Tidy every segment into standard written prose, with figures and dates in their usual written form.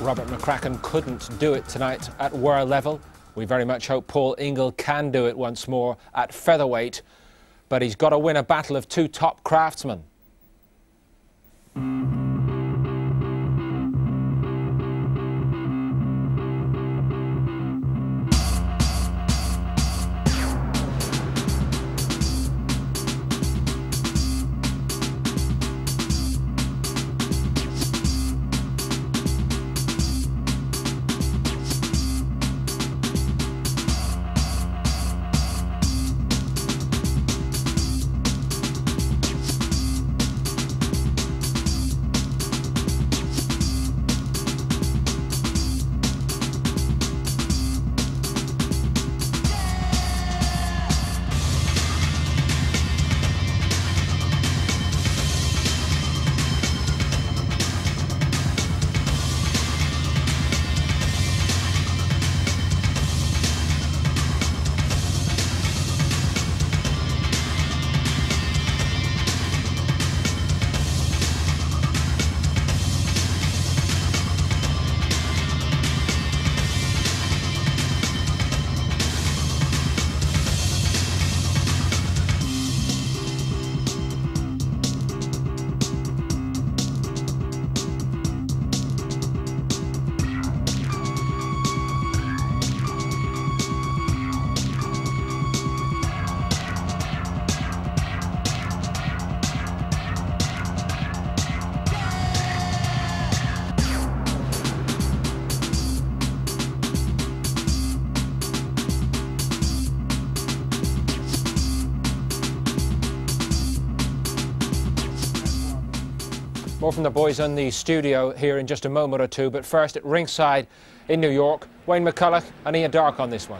Robert McCracken couldn't do it tonight at world level. We very much hope Paul Ingle can do it once more at featherweight, but he's got to win a battle of two top craftsmen. More from the boys in the studio here in just a moment or two, but first at ringside in New York, Wayne McCulloch and Ian Darke on this one.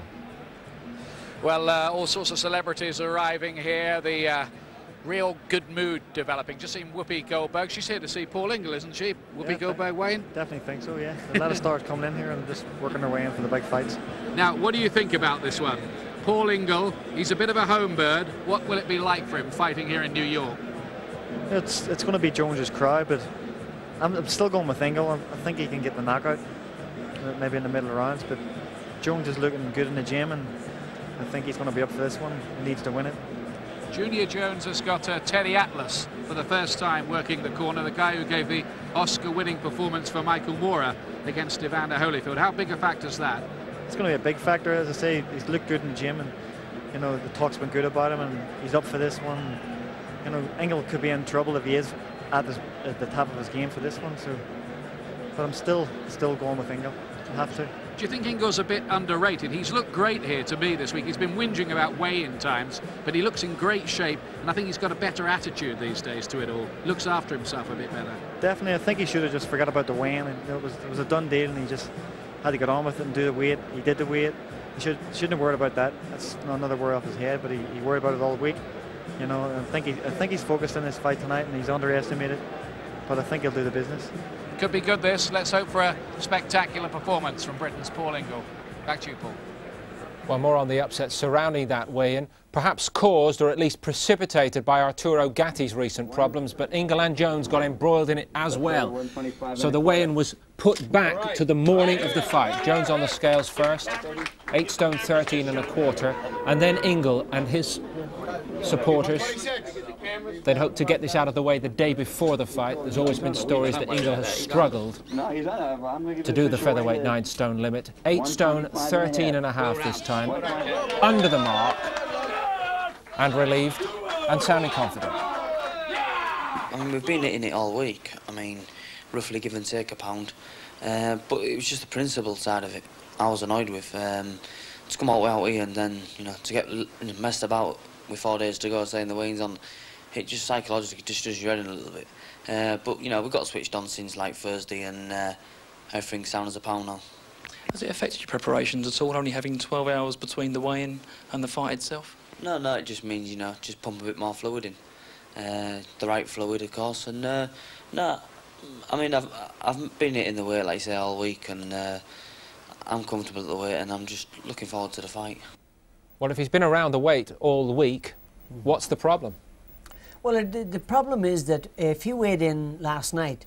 Well, all sorts of celebrities arriving here, the real good mood developing. Just seen Whoopi Goldberg. She's here to see Paul Ingle, isn't she? Whoopi Goldberg, Wayne? Definitely think so, yeah. A lot of stars coming in here and just working their way in for the big fights. Now, what do you think about this one? Paul Ingle, he's a bit of a home bird. What will it be like for him fighting here in New York? It's going to be Jones's crowd, but I'm still going with Ingle. I think he can get the knockout, maybe in the middle of rounds, but Jones is looking good in the gym, and I think he's going to be up for this one. He needs to win it. Junior Jones has got Teddy Atlas for the first time working the corner, the guy who gave the Oscar-winning performance for Michael Moorer against Evander Holyfield. How big a factor is that? It's going to be a big factor, as I say. He's looked good in the gym, and you know the talk's been good about him, and he's up for this one. You know, Ingle could be in trouble if he is at the top of his game for this one. So, but I'm still going with Ingle. I have to. Do you think Ingle's a bit underrated? He's looked great here to me this week. He's been whinging about weigh-in times, but he looks in great shape, and I think he's got a better attitude these days to it all. Looks after himself a bit better. Definitely, I think he should have just forgot about the weigh-in. It was a done deal, and he just had to get on with it and do the weight. He did the weight. He shouldn't have worried about that. That's another worry off his head, but he worried about it all week. You know, I think he's focused on this fight tonight, and he's underestimated, but I think he'll do the business. Could be good, this. Let's hope for a spectacular performance from Britain's Paul Ingle. Back to you, Paul. Well, more on the upset surrounding that weigh-in, perhaps caused or at least precipitated by Arturo Gatti's recent problems, but Ingle and Jones got embroiled in it as well. So the weigh-in was put back to the morning of the fight. Jones on the scales first, 8 stone 13 1/4, and then Ingle and his supporters, they'd hoped to get this out of the way the day before the fight. There's always been stories that Ingle has struggled to do the featherweight 9 stone limit. 8 stone 13 1/2 this time, under the mark, and relieved and sounding confident. I mean, we've been hitting it all week. I mean, roughly give and take a pound, but it was just the principle side of it I was annoyed with. To come out here and then, you know, to get messed about with 4 days to go, saying the weigh-in's on, it just psychologically just does your head in a little bit. But, you know, we got switched on since, like, Thursday, and everything's sound as a pound now. Has it affected your preparations at all, only having 12 hours between the weigh-in and the fight itself? No, it just means, you know, just pump a bit more fluid in. The right fluid, of course, and, no, I mean, I've been hitting the weight, like I say, all week, and I'm comfortable at the weight, and I'm just looking forward to the fight. Well, if he's been around the weight all week, what's the problem? Well, the problem is that if he weighed in last night,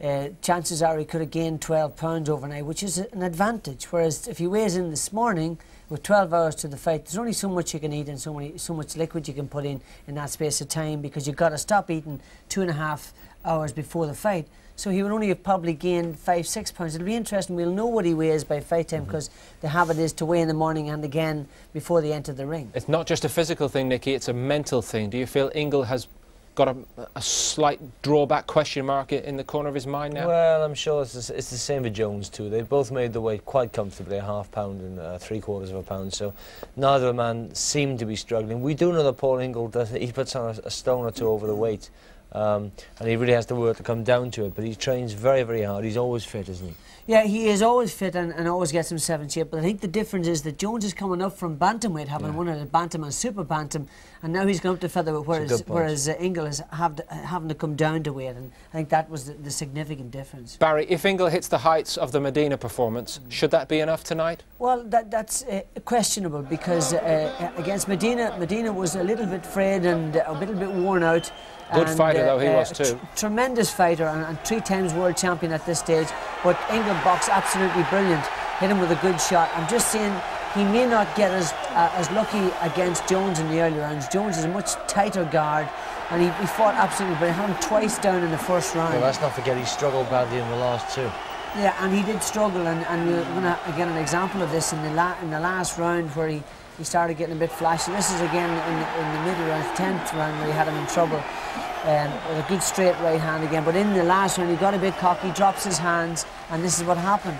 chances are he could have gained 12 pounds overnight, which is an advantage. Whereas if he weighs in this morning with 12 hours to the fight, there's only so much you can eat and so much liquid you can put in that space of time, because you've got to stop eating 2.5 hours before the fight. So he would only have probably gained 5-6 pounds. It'll be interesting. We'll know what he weighs by fight time, because the habit is to weigh in the morning and again before they enter the ring. It's not just a physical thing, Nicky, it's a mental thing. Do you feel Ingle has got a slight drawback, question mark, in the corner of his mind now? Well, I'm sure it's the same with Jones too. They've both made the weight quite comfortably, a ½ pound and 3/4 pound, so neither man seemed to be struggling. We do know that Paul Ingle he puts on a stone or two over the weight, and he really has to work to come down to it, but he trains very, very hard. He's always fit, isn't he? Yeah, he is always fit and always gets himself in shape. But I think the difference is that Jones is coming up from bantamweight, having won at a bantam and super bantam, and now he's going up to featherweight, whereas Ingle is having to come down to weight. And I think that was the significant difference. Barry, if Ingle hits the heights of the Medina performance, should that be enough tonight? Well, that's questionable, because against Medina was a little bit frayed and a little bit worn out. Good fighter though he was too. Tremendous fighter and 3 times world champion at this stage. But Ingle boxed absolutely brilliant. Hit him with a good shot. I'm just saying he may not get as lucky against Jones in the early rounds. Jones is a much tighter guard, and he fought absolutely brilliant. Had him twice down in the first round. Well, let's not forget he struggled badly in the last 2. Yeah, and he did struggle, and we're going to get an example of this in the last round, where he started getting a bit flashy. This is again in the middle round, 10th round, where he had him in trouble with a good straight right hand again. But in the last round he got a bit cocky, drops his hands, and this is what happened.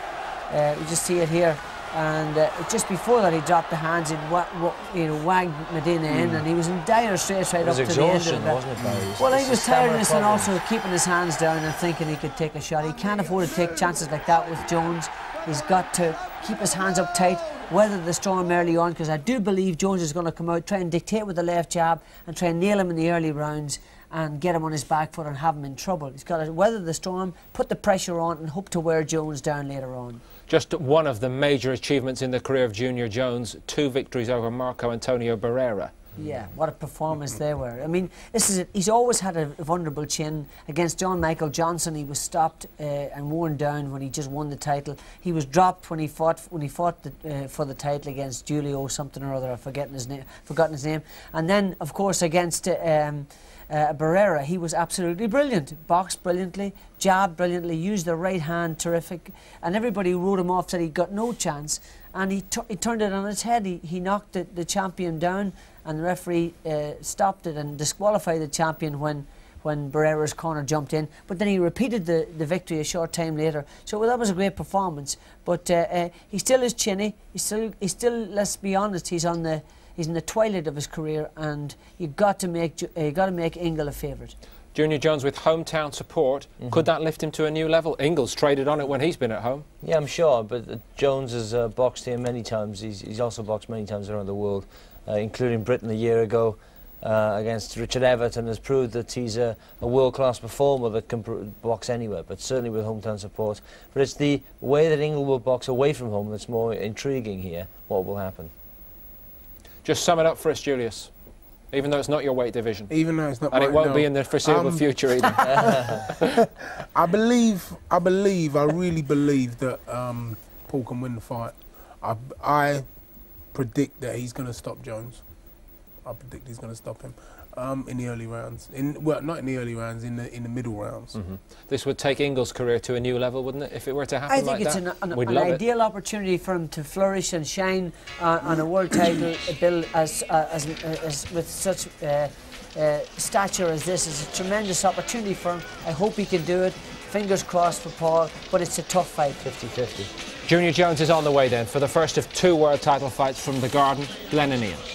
You just see it here. And just before that he dropped the hands, he'd wagged Medina in, and he was in dire straits right up to the end of it. Wasn't it, Barry? Well, he was tiredness and also keeping his hands down and thinking he could take a shot. He can't afford to take chances like that with Jones. He's got to keep his hands up tight, weather the storm early on, because I do believe Jones is going to come out, try and dictate with the left jab and try and nail him in the early rounds and get him on his back foot and have him in trouble. He's got to weather the storm, put the pressure on, and hope to wear Jones down later on. Just one of the major achievements in the career of Junior Jones, 2 victories over Marco Antonio Barrera. Yeah, what a performance they were. I mean, this is it. He's always had a vulnerable chin. Against John Michael Johnson, he was stopped and worn down when he just won the title. He was dropped when he fought for the title against Julio something or other. I've forgotten his name. And then, of course, against Barrera, he was absolutely brilliant. Boxed brilliantly, jabbed brilliantly, used the right hand terrific, and everybody wrote him off, said he got no chance. And he turned it on its head. He knocked the champion down, and the referee stopped it and disqualified the champion when Barrera's corner jumped in. But then he repeated the victory a short time later. So that was a great performance. But he still is chinny. He's still. Let's be honest. He's in the twilight of his career, and you've got to make Ingle a favourite. Junior Jones with hometown support, could that lift him to a new level? Ingle's traded on it when he's been at home. Yeah, I'm sure, but Jones has boxed here many times. He's also boxed many times around the world, including Britain a year ago against Richard Everett, and has proved that he's a world-class performer that can box anywhere, but certainly with hometown support. But it's the way that Ingle will box away from home that's more intriguing here, what will happen. Just sum it up for us, Julius. Even though it's not your weight division. Even though it's not. And it won't be in the foreseeable future either. I really believe that Paul can win the fight. I predict that he's going to stop Jones. I predict he's going to stop him in the early rounds. Well, not in the early rounds, in the middle rounds. This would take Ingle's career to a new level, wouldn't it, if it were to happen like that? I think it's an ideal opportunity for him to flourish and shine on a world title bill as with such stature as this. It's a tremendous opportunity for him. I hope he can do it. Fingers crossed for Paul, but it's a tough fight. 50-50. Junior Jones is on the way then for the first of 2 world title fights from the Garden. Glenn and Ian.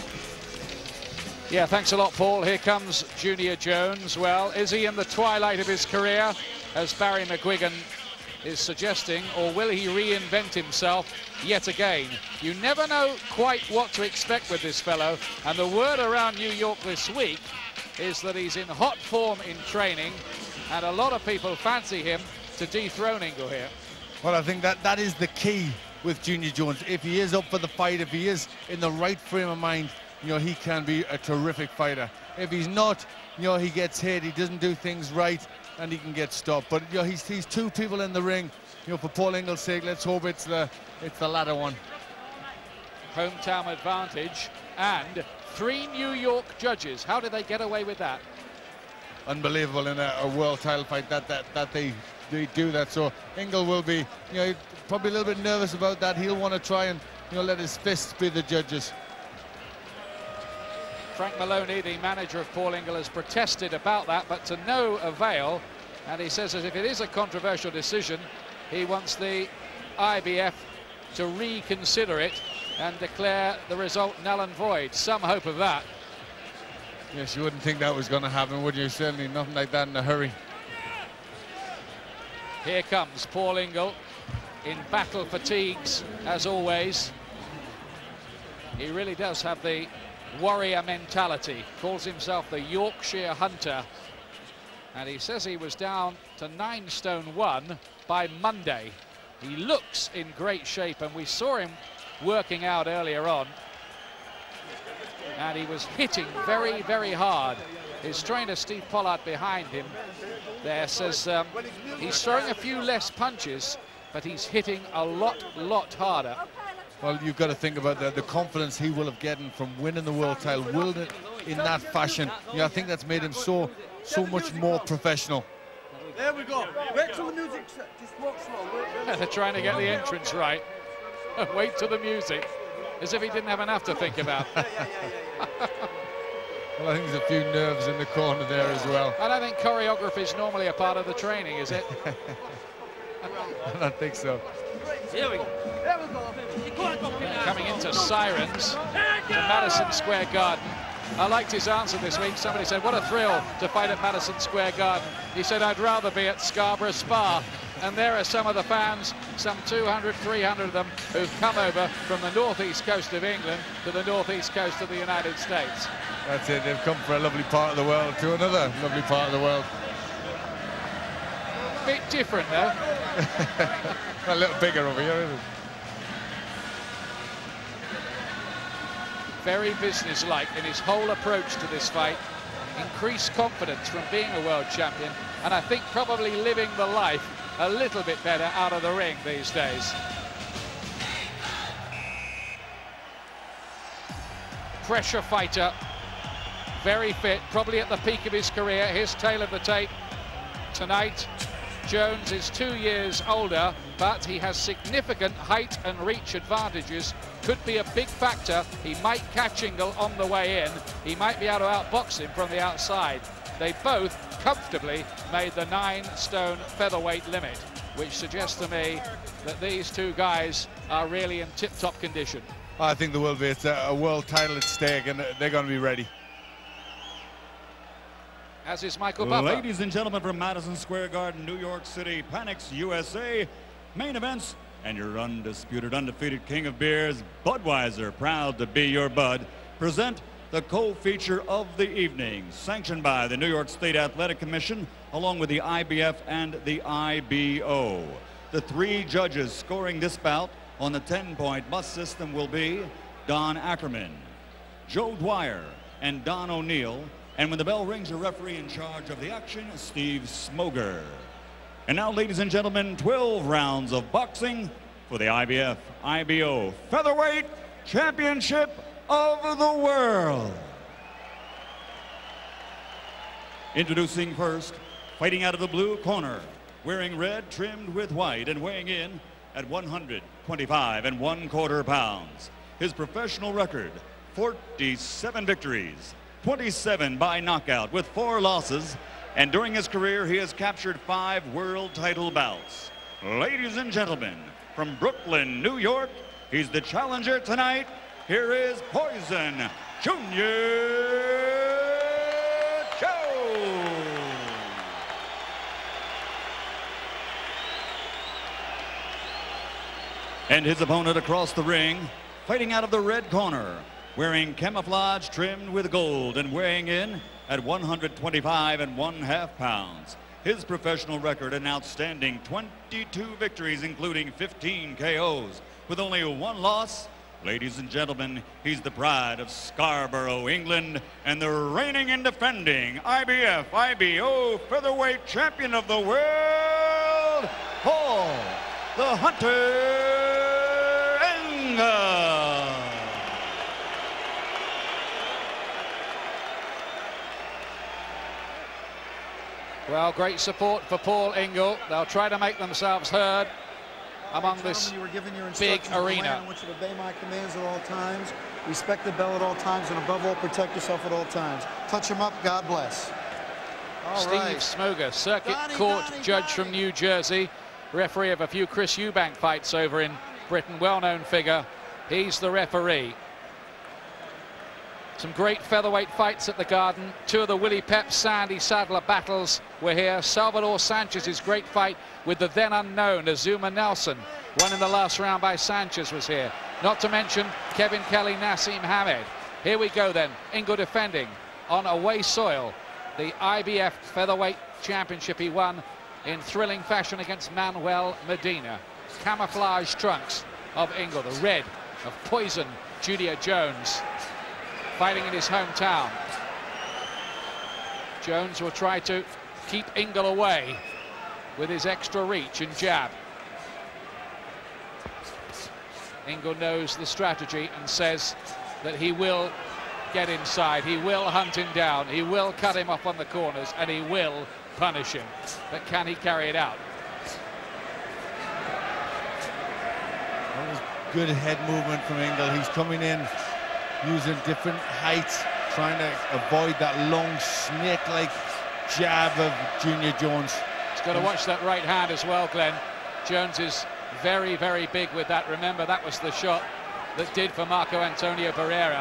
Yeah, thanks a lot, Paul. Here comes Junior Jones. Well, is he in the twilight of his career, as Barry McGuigan is suggesting, or will he reinvent himself yet again? You never know quite what to expect with this fellow, and the word around New York this week is that he's in hot form in training, and a lot of people fancy him to dethrone Ingle here. Well, I think that is the key with Junior Jones. If he is up for the fight, if he is in the right frame of mind, you know, he can be a terrific fighter. If he's not, you know, he gets hit, he doesn't do things right, and he can get stopped. But you know, he's two people in the ring. You know, for Paul Ingle's sake, let's hope it's the latter one. Hometown advantage and 3 New York judges. How did they get away with that? Unbelievable in a world title fight that they do that. So Ingle will be, you know, probably a little bit nervous about that. He'll want to try and, you know, let his fists be the judges. Frank Maloney, the manager of Paul Ingle, has protested about that, but to no avail. And he says that if it is a controversial decision, he wants the IBF to reconsider it and declare the result null and void. Some hope of that. Yes, you wouldn't think that was going to happen, would you? Certainly nothing like that in a hurry. Here comes Paul Ingle in battle fatigues, as always. He really does have the warrior mentality. Calls himself the Yorkshire Hunter. And he says he was down to 9 stone 1 by Monday. He looks in great shape, and we saw him working out earlier on. And he was hitting very, very hard. His trainer, Steve Pollard, behind him there says he's throwing a few less punches, but he's hitting a lot harder. Well, you've got to think about the confidence he will have gotten from winning the world title, winning in that fashion. Yeah, I think that's made him so much more professional. There we go. Wait till the music. Just walk slow. They're trying to get the entrance right. Wait till the music, as if he didn't have enough to think about. Well, I think there's a few nerves in the corner there as well. I don't think choreography is normally a part of the training, is it? I don't think so. Here we go. There we go. Coming into Sirens to Madison Square Garden. I liked his answer this week. Somebody said, what a thrill to fight at Madison Square Garden. He said, I'd rather be at Scarborough Spa. And there are some of the fans, some 200, 300 of them, who've come over from the northeast coast of England to the northeast coast of the United States. That's it. They've come from a lovely part of the world to another lovely part of the world. Bit different, though. A little bigger over here, isn't it? Very businesslike in his whole approach to this fight. Increased confidence from being a world champion, and I think probably living the life a little bit better out of the ring these days. Pressure fighter, very fit, probably at the peak of his career. Here's tail of the tape tonight. Jones is 2 years older, but he has significant height and reach advantages. Could be a big factor. He might catch Ingle on the way in. He might be able to outbox him from the outside. They both comfortably made the 9 stone featherweight limit, which suggests to me that these two guys are really in tip-top condition. I think there will be. It's a world title at stake, and they're going to be ready. As is Michael Buffer. Ladies and gentlemen, from Madison Square Garden, New York City, Panics USA, main events, and your undisputed, undefeated king of beers, Budweiser, proud to be your bud, present the co-feature of the evening, sanctioned by the New York State Athletic Commission, along with the IBF and the IBO. The 3 judges scoring this bout on the 10-point must system will be Don Ackerman, Joe Dwyer, and Don O'Neill. And when the bell rings, the referee in charge of the action, Steve Smoger. And now, ladies and gentlemen, 12 rounds of boxing for the IBF IBO Featherweight Championship of the World. Introducing first, fighting out of the blue corner, wearing red trimmed with white and weighing in at 125 1/4 pounds. His professional record, 47 victories, 27 by knockout with 4 losses, and during his career he has captured 5 world title bouts. Ladies and gentlemen, from Brooklyn, New York, he's the challenger tonight. Here is Poison Junior Jones. And his opponent across the ring, fighting out of the red corner, wearing camouflage trimmed with gold and weighing in at 125 1/2 pounds. His professional record, an outstanding 22 victories, including 15 KOs, with only 1 loss Ladies and gentlemen, he's the pride of Scarborough, England, and the reigning and defending IBF IBO Featherweight Champion of the World, Paul the Hunter Ingle. Well, great support for Paul Ingle. They'll try to make themselves heard among this big arena. I want you to obey my commands at all times, respect the bell at all times, and above all, protect yourself at all times. Touch him up, God bless. Steve Smoger, circuit court judge from New Jersey, referee of a few Chris Eubank fights over in Britain, well-known figure. He's the referee. Some great featherweight fights at the Garden. Two of the Willie Pep Sandy Sadler battles were here. Salvador Sanchez's great fight with the then unknown Azuma Nelson, won in the last round by Sanchez, was here. Not to mention Kevin Kelly, Nassim Hamed. Here we go then. Ingle defending on away soil the IBF Featherweight Championship he won in thrilling fashion against Manuel Medina. Camouflage trunks of Ingle, the red of Poison Junior Jones, fighting in his hometown. Jones will try to keep Ingle away with his extra reach and jab. Ingle knows the strategy and says that he will get inside, he will hunt him down, he will cut him off on the corners, and he will punish him. But can he carry it out? That was good head movement from Ingle. He's coming in using different heights, trying to avoid that long snake-like jab of Junior Jones. He's got to watch that right hand as well, Glenn. Jones is very, very big with that. Remember, that was the shot that did for Marco Antonio Barrera.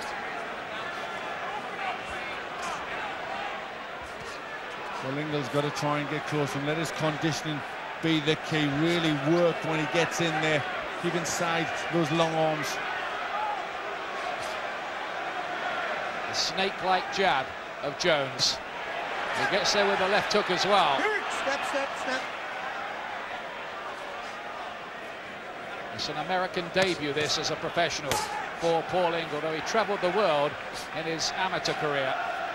Well, Ingle's got to try and get close and let his conditioning be the key. Really work when he gets in there. Keep inside those long arms. The snake-like jab of Jones. He gets there with the left hook as well. Step, step, step. It's an American debut, this, as a professional for Paul Ingle, though he travelled the world in his amateur career.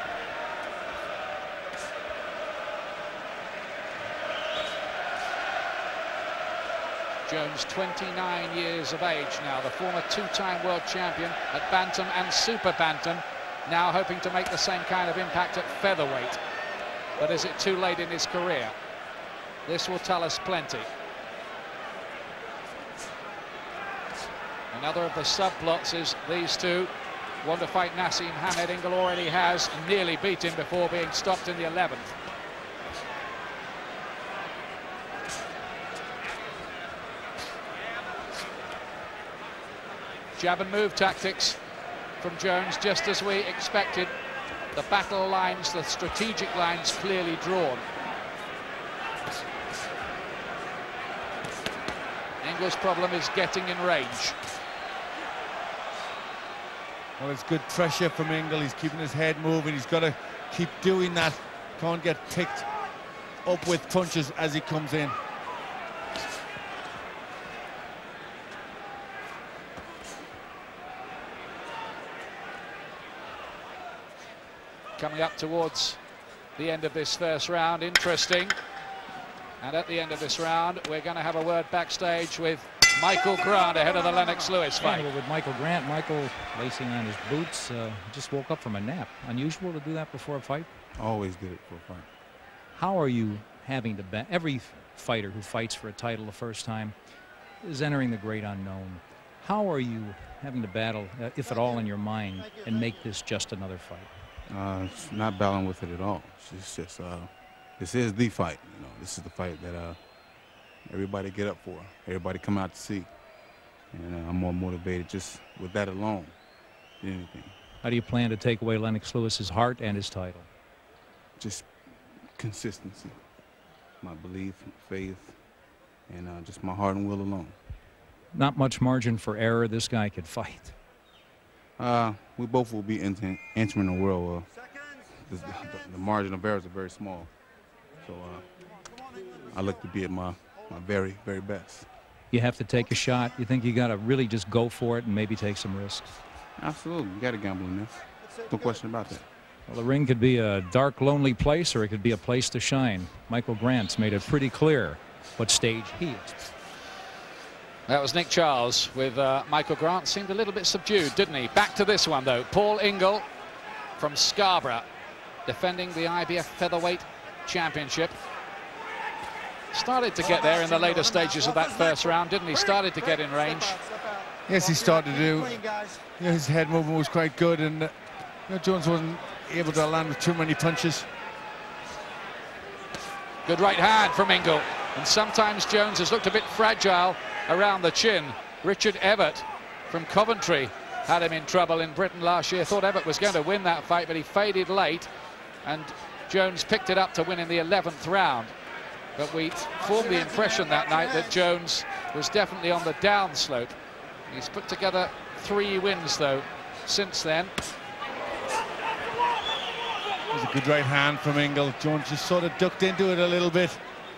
Jones, 29 years of age now, the former two-time world champion at bantam and super bantam, now hoping to make the same kind of impact at featherweight. But is it too late in his career? This will tell us plenty. Another of the subplots is these two want to fight Nassim Hamed. Ingle already has nearly beat him before being stopped in the 11th. Jab and move tactics from Jones, just as we expected. The battle lines, the strategic lines clearly drawn. Ingle's problem is getting in range. Well, it's good pressure from Ingle. He's keeping his head moving. He's got to keep doing that. Can't get picked up with punches as he comes in. Coming up towards the end of this first round, interesting. And at the end of this round, we're going to have a word backstage with Michael Grant ahead of the Lennox Lewis fight. And with Michael Grant, Michael lacing on his boots, just woke up from a nap. Unusual to do that before a fight? Always did it for a fight. How are you having to every fighter who fights for a title the first time is entering the great unknown. How are you having to battle, if at all in your mind, and make this just another fight? It's not battling with it at all. It's just, this is the fight. You know, this is the fight that everybody get up for. Everybody come out to see. And I'm more motivated just with that alone than anything. How do you plan to take away Lennox Lewis's heart and his title? Just consistency, my belief, faith, and just my heart and will alone. Not much margin for error. This guy could fight. We both will be entering the world. The margin of errors are very small. So I look to be at my very, very best. you have to take a shot? You think you got to really just go for it and maybe take some risks? Absolutely. You got to gamble in there. No question about that. Well, the ring could be a dark, lonely place, or it could be a place to shine. Michael Grant's made it pretty clear what stage he is. That was Nick Charles with Michael Grant. Seemed a little bit subdued, didn't he? Back to this one, though. Paul Ingle from Scarborough, defending the IBF Featherweight Championship. Started to get there in the later stages of that first round, didn't he? Started to get in range. Yes, he started to do. His head movement was quite good, and Jones wasn't able to land with too many punches. Good right hand from Ingle. And sometimes Jones has looked a bit fragile around the chin. Richard Evert from Coventry had him in trouble in Britain last year. Thought Evert was going to win that fight, but he faded late, and Jones picked it up to win in the 11th round. But we formed the impression that night that Jones was definitely on the downslope. He's put together 3 wins, though, since then. It was a good right hand from Ingle. Jones just sort of ducked into it a little bit.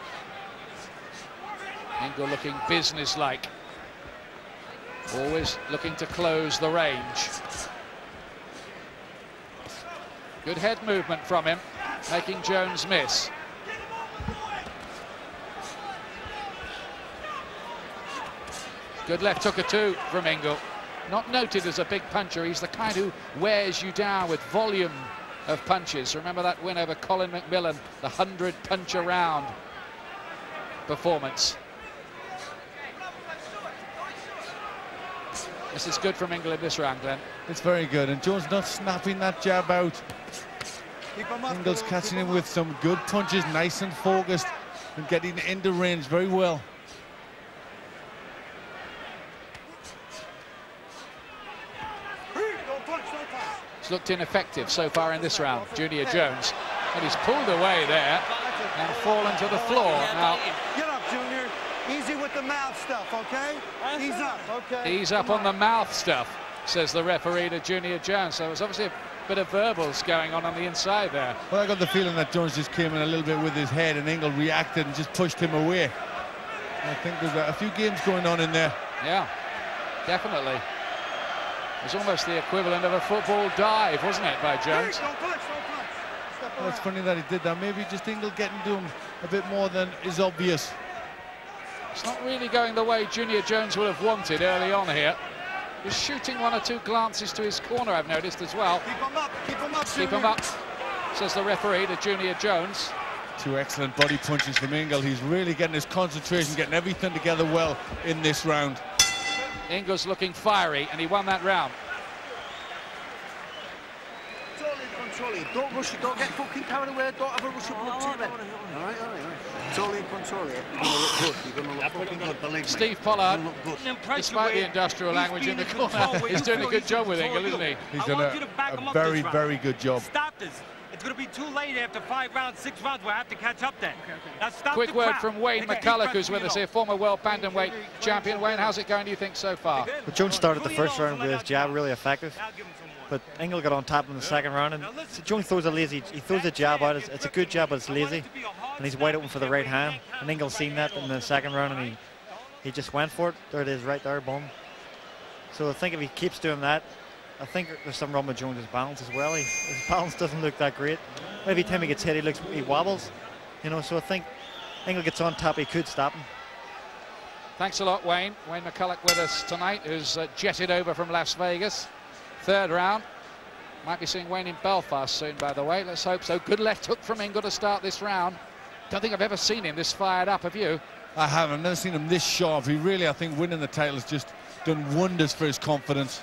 Ingle looking businesslike, always looking to close the range. Good head movement from him, making Jones miss. Good left hooker too from Ingle. Not noted as a big puncher. He's the kind who wears you down with volume of punches. Remember that win over Colin McMillan, the 100-punch-a-round performance. This is good from Ingle in this round, Glenn. It's very good, and Jones not snapping that jab out. Ingle's catching him with some good punches, nice and focused, and getting into range very well. It's looked ineffective so far in this round, Junior Jones, and he's pulled away there and fallen to the floor. Now, get up, Junior. Easy with the mouth stuff, okay? Ease up, okay? Ease up on the mouth stuff, says the referee to Junior Jones. So it's obviously a bit of verbals going on the inside there. Well, I got the feeling that Jones just came in a little bit with his head, and Ingle reacted and just pushed him away. I think there's a few games going on in there. Yeah, definitely. It was almost the equivalent of a football dive, wasn't it, by Jones? Well, it's funny that he did that. Maybe just Ingle getting to him a bit more than is obvious. It's not really going the way Junior Jones would have wanted early on here. He's shooting 1 or 2 glances to his corner, I've noticed as well. Keep him up, keep him up, Keep him up, says the referee to Junior Jones. 2 excellent body punches from Ingle. He's really getting his concentration, getting everything together well in this round. Ingle's looking fiery, and he won that round. Control it. Don't rush it. Don't get fucking carried away. Don't have a rush of blood to it. All right. Totally control it. You're going to look good. You're going to look fucking good, believe me. Steve Pollard, despite the industrial language in the corner, he's doing a good job with Ingle, isn't he? He's done a very, very good job. Stop this. It's going to be too late after 5 rounds, 6 rounds. We'll have to catch up then. Now stop. Quick word from Wayne McCulloch, who's with us here, former world bantamweight champion. Wayne, how's it going, do you think, so far? Well, Jones started the first round with his jab really effective, but Ingle got on top in the second round, and Jones throws he throws a jab out. It's a good jab, but it's lazy, and he's wide open for the right hand. And Ingle's seen that in the second round, and he just went for it. There it is, right there, boom. So I think if he keeps doing that, I think there's some wrong with Jones' balance as well. His balance doesn't look that great. Every time he gets hit, he wobbles, you know. So I think Ingle gets on top, he could stop him. Thanks a lot, Wayne. Wayne McCulloch with us tonight, who's jetted over from Las Vegas. 3rd round. Might be seeing Wayne in Belfast soon, by the way. Let's hope so. Good left hook from Ingle to start this round. Don't think I've ever seen him this fired up, have you? I haven't. I've never seen him this sharp. He really, I think, winning the title has just done wonders for his confidence.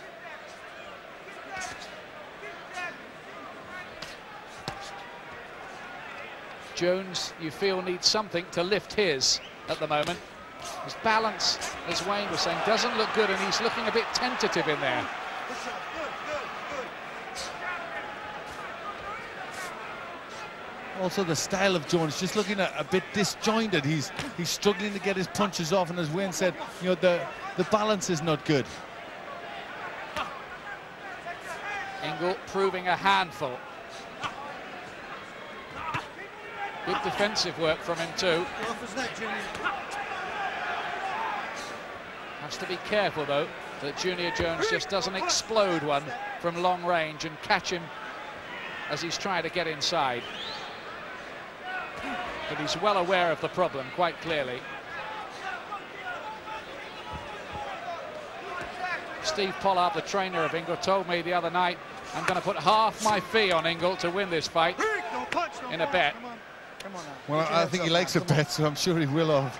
Jones, you feel, needs something to lift his at the moment. His balance, as Wayne was saying, doesn't look good, and he's looking a bit tentative in there. Also, the style of Jones just looking a bit disjointed. He's struggling to get his punches off, and as Wayne said, you know, the balance is not good. Ingle proving a handful. Good defensive work from him too. Has to be careful, though, that Junior Jones just doesn't explode one from long range and catch him as he's trying to get inside. But he's well aware of the problem, quite clearly. Steve Pollard, the trainer of Ingle, told me the other night, I'm going to put half my fee on Ingle to win this fight in a bet. Well, I think he likes a bet, so I'm sure he will have.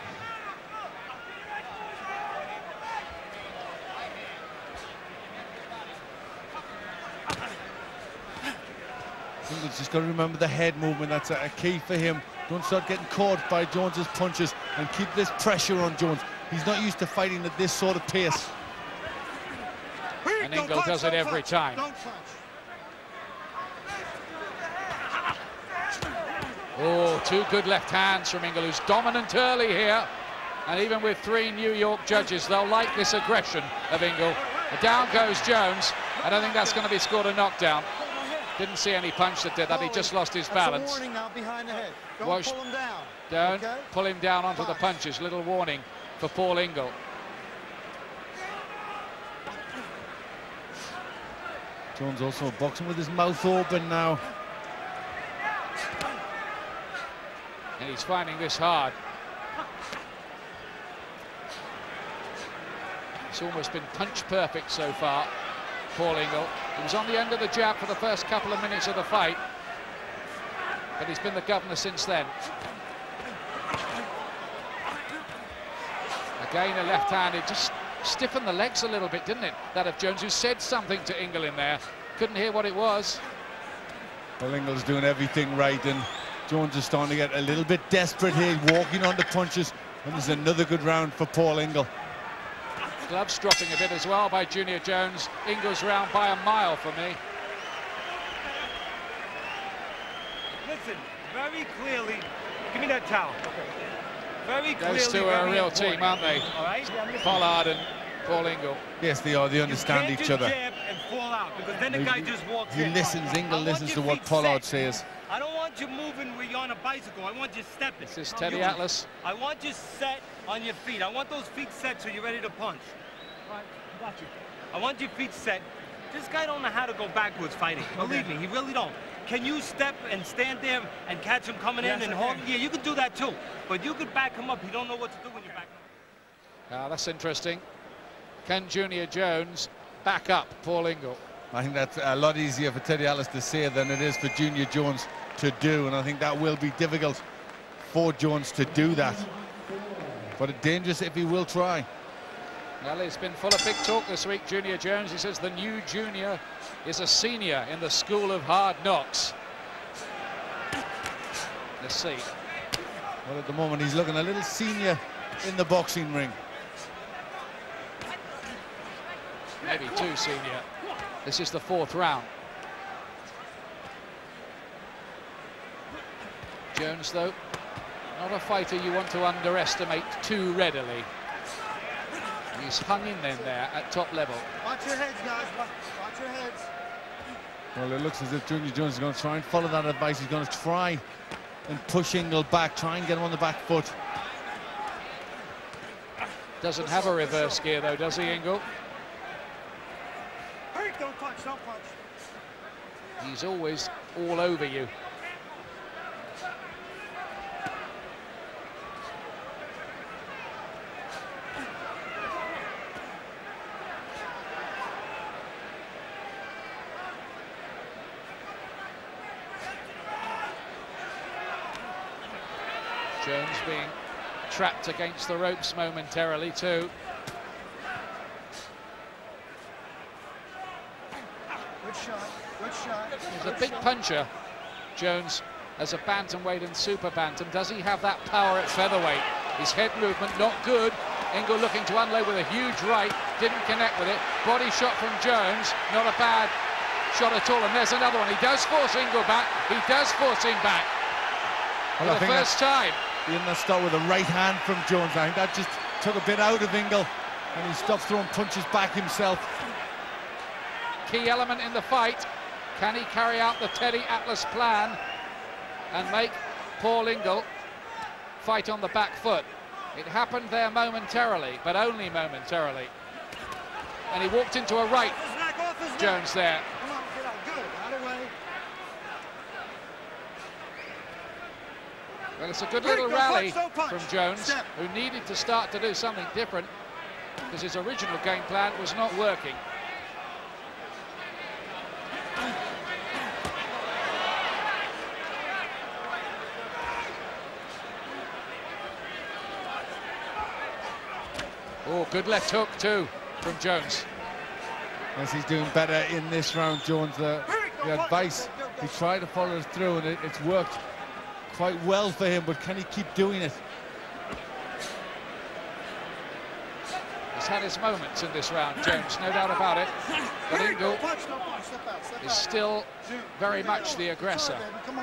Ingle's just got to remember the head movement. That's a key for him. Don't start getting caught by Jones's punches and keep this pressure on Jones. He's not used to fighting at this sort of pace. And Ingle does it every time. Oh, two good left hands from Ingle, who's dominant early here. And even with 3 New York judges, they'll like this aggression of Ingle. Down goes Jones, and I think that's going to be scored a knockdown. Didn't see any punch that did that. He just lost his balance. Warning now behind the head. Don't pull him down. Don't okay? pull him down onto the punches. Little warning for Paul Ingle. Jones also boxing with his mouth open now. And he's finding this hard. It's almost been punch perfect so far, Paul Ingle. He was on the end of the jab for the first couple of minutes of the fight, but he's been the governor since then. Again, a left-handed, just stiffened the legs a little bit, didn't it? That of Jones, who said something to Ingle in there. Couldn't hear what it was. Well, Ingle's doing everything right, and Jones is starting to get a little bit desperate here, walking on the punches, and there's another good round for Paul Ingle. Gloves dropping a bit as well by Junior Jones. Ingle's round by a mile for me. Listen, very clearly, give me that towel. Very clearly. Those two are a real team, aren't they? All right? Pollard and Paul Ingle. Yes, they are. They understand each other. Jab and fall out, because then the guy just walks He in. listens, Ingle listens to what Pollard says. I don't want you moving where you're on a bicycle. I want you stepping. This is Teddy Atlas. I want you set on your feet. I want those feet set so you're ready to punch. All right, got you. I want your feet set. This guy don't know how to go backwards fighting. Believe me, he really don't. Can you step and stand there and catch him coming in and hold him? Yeah, you could do that too. But you could back him up. He don't know what to do when you back him up. That's interesting. Can Junior Jones back up Paul Ingle? I think that's a lot easier for Teddy Atlas to say than it is for Junior Jones to do, and I think that will be difficult for Jones to do that. But dangerous if he will try. Well, he's been full of big talk this week, Junior Jones. He says the new junior is a senior in the school of hard knocks. Let's see. Well, at the moment, he's looking a little senior in the boxing ring. Maybe too senior. This is the 4th round. Jones, though, not a fighter you want to underestimate too readily. He's hung in there at top level. Watch your heads, guys. Watch your heads. Well, it looks as if Junior Jones is going to try and follow that advice. He's going to try and push Ingle back, try and get him on the back foot. Doesn't have a reverse gear, though, does he, Ingle? Hey, don't punch, don't punch. He's always all over you. Jones being trapped against the ropes momentarily too. Good shot, good shot. He's a big puncher, Jones, as a bantamweight and super bantam. Does he have that power at featherweight? His head movement not good. Ingle looking to unload with a huge right, didn't connect with it. Body shot from Jones, not a bad shot at all. And there's another one. He does force Ingle back. He does force him back. Well, for the first time. He didn't start with a right hand from Jones. I think that just took a bit out of Ingle, and he stopped throwing punches back himself. Key element in the fight. Can he carry out the Teddy Atlas plan and make Paul Ingle fight on the back foot? It happened there momentarily, but only momentarily. And he walked into a right, Jones there. Well, it's a good little rally from Jones, who needed to start to do something different because his original game plan was not working. Oh, good left hook too from Jones. Yes, he's doing better in this round, Jones. The advice, he tried to follow us through, and it's worked quite well for him, but can he keep doing it? He's had his moments in this round, Jones, no doubt about it. But Ingle is still very much the aggressor.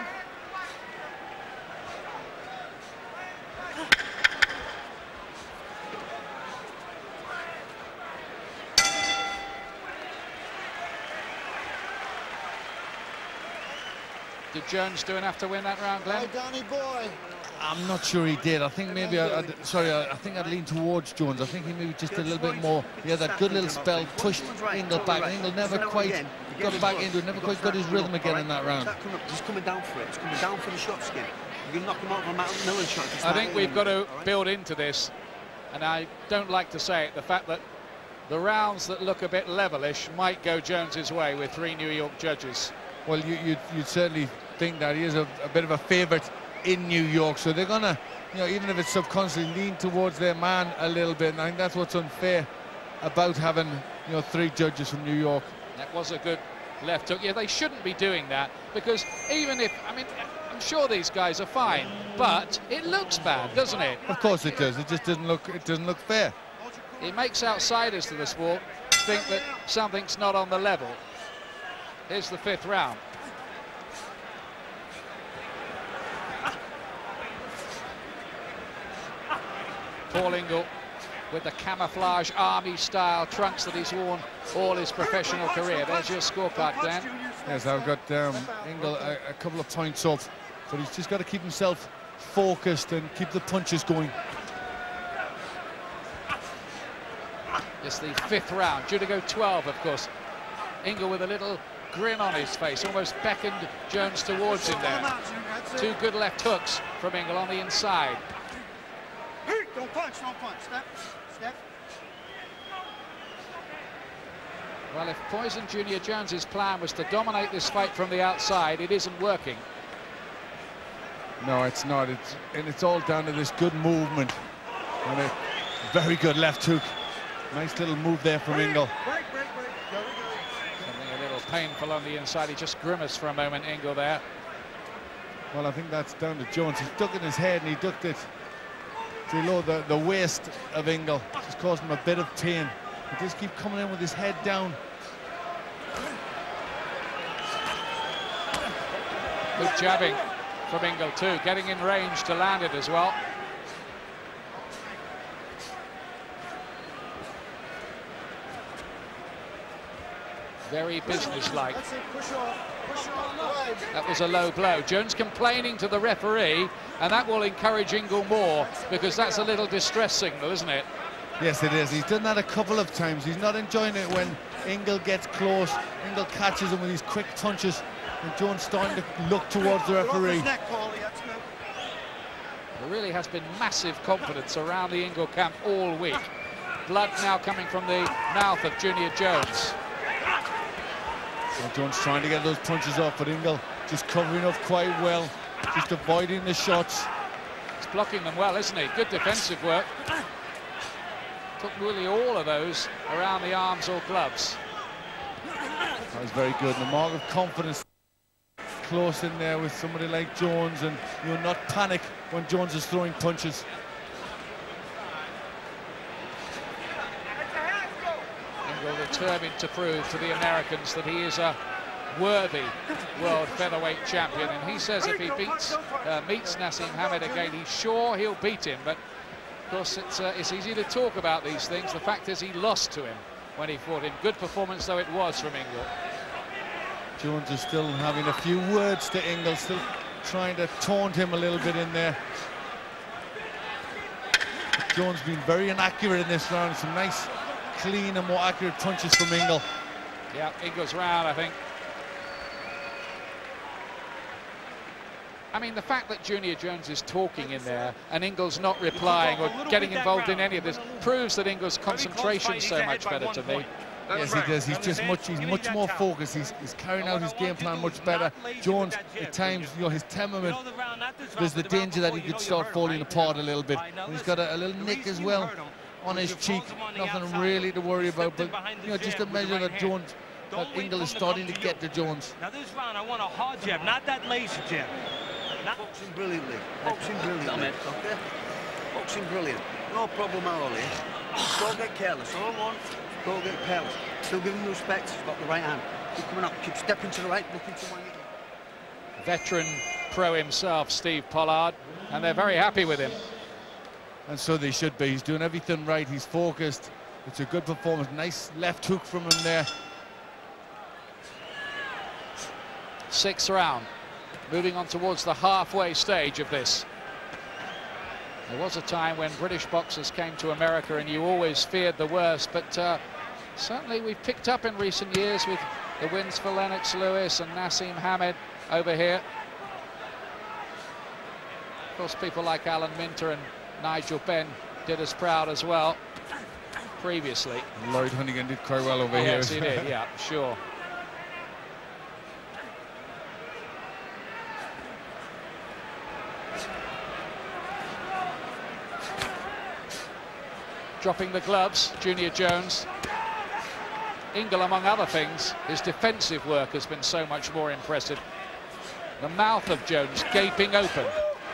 Did Jones do enough to win that round, Glenn? Danny boy. I'm not sure he did. I think maybe, I think I'd lean towards Jones. I think he maybe just a little bit more. He had that good little spell, pushed Ingle back. Ingle never quite got back into it, never quite got his rhythm again in that round. Just coming down for it. It's coming down for the shot skin. You can knock him out of a Matt Millen shot. I think we've got to build into this, and I don't like to say it, the fact that the rounds that look a bit levelish might go Jones's way with 3 New York judges. Well, you'd certainly think that he is a bit of a favourite in New York, so they're gonna, even if it's subconsciously, lean towards their man a little bit. And I think that's what's unfair about having 3 judges from New York. That was a good left hook. Yeah, they shouldn't be doing that, because even if, I'm sure these guys are fine, but it looks bad, doesn't it? Of course it does. It just doesn't look fair. It makes outsiders to the sport think that something's not on the level. Here's the 5th round. Paul Ingle with the camouflage army-style trunks that he's worn all his professional career. There's your scorecard, Glenn. Yes, I've got Ingle a couple of points up, but he's just got to keep himself focused and keep the punches going. It's the 5th round, due to go 12, of course. Ingle with a little grin on his face, almost beckoned Jones towards him there. 2 good left hooks from Ingle on the inside. Don't punch, don't punch. Step. Well, if Poison Junior Jones's plan was to dominate this fight from the outside, it isn't working. No, it's not. It's all down to this good movement and a very good left hook. Nice little move there from Ingle. Something a little painful on the inside. He just grimaced for a moment, Ingle there. Well, I think that's down to Jones. He's ducking his head and he ducked it below the waist of Ingle. Just caused him a bit of pain. He just keep coming in with his head down. Good jabbing from Ingle too, getting in range to land it as well. Very businesslike. That was a low blow. Jones complaining to the referee, and that will encourage Ingle more, because that's a little distress signal, isn't it? Yes, it is. He's done that a couple of times. He's not enjoying it when Ingle gets close. Ingle catches him with these quick punches, and Jones starting to look towards the referee. There really has been massive confidence around the Ingle camp all week. Blood now coming from the mouth of Junior Jones. And Jones trying to get those punches off, but Ingle just covering up quite well, just avoiding the shots. He's blocking them well, isn't he? Good defensive work. Took really all of those around the arms or gloves. That was very good. And the mark of confidence close in there with somebody like Jones, and not panic when Jones is throwing punches. Determined to prove to the Americans that he is a worthy world featherweight champion, and he says if he meets Nassim Hamed again, he's sure he'll beat him. But of course it's easy to talk about these things. The fact is he lost to him when he fought him. Good performance though it was from Ingle. Jones is still having a few words to Ingle, still trying to taunt him a little bit in there. Jones been very inaccurate in this round. Some nice, clean and more accurate punches from Ingle. Yeah, Ingle's round, I think. I mean, the fact that Junior Jones is talking in there and Ingle's not replying or getting involved in any of this proves that Ingle's concentration is so much better to me. Yes, he does. He's much more focused. He's carrying out his game plan much better. Jones, at times, you know, his temperament, there's the danger that he could start falling apart a little bit. And he's got a little nick as well on his cheek. Nothing really to worry about, but you know, just a measure that Jones, that Ingle is starting to get to Jones. Now this round, I want a hard jab, not that lazy jab. Boxing brilliantly. Boxing brilliantly. Okay? Boxing brilliant. No problem at all here. Don't get careless. All I want, don't get careless. Still give him respect. He's got the right hand. Keep coming up. Keep stepping to the right. Looking to one. Veteran pro himself, Steve Pollard, and they're very happy with him. And so they should be. He's doing everything right. He's focused. It's a good performance. Nice left hook from him there. 6th round. Moving on towards the halfway stage of this. There was a time when British boxers came to America and you always feared the worst, but certainly we've picked up in recent years with the wins for Lennox Lewis and Nassim Hamed over here. Of course, people like Alan Minter and Nigel Benn did us proud as well previously. Lloyd Hunnigan did quite well over here. Yes, he did, yeah, sure. Dropping the gloves, Junior Jones. Ingle, among other things, his defensive work has been so much more impressive. The mouth of Jones gaping open.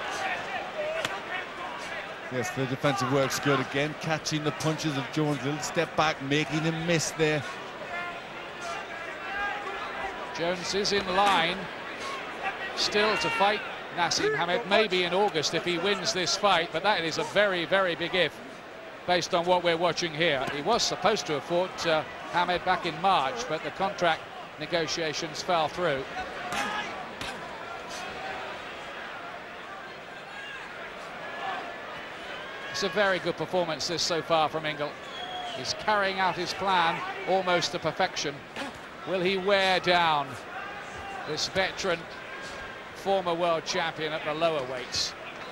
Yes, the defensive work's good again, catching the punches of Jones, little step back, making him miss there. Jones is in line still to fight Nassim Hamed, maybe in August if he wins this fight, but that is a very, very big if, based on what we're watching here. He was supposed to have fought Hamed back in March, but the contract negotiations fell through. It's a very good performance this so far from Ingle. He's carrying out his plan almost to perfection. Will he wear down this veteran former world champion at the lower weights?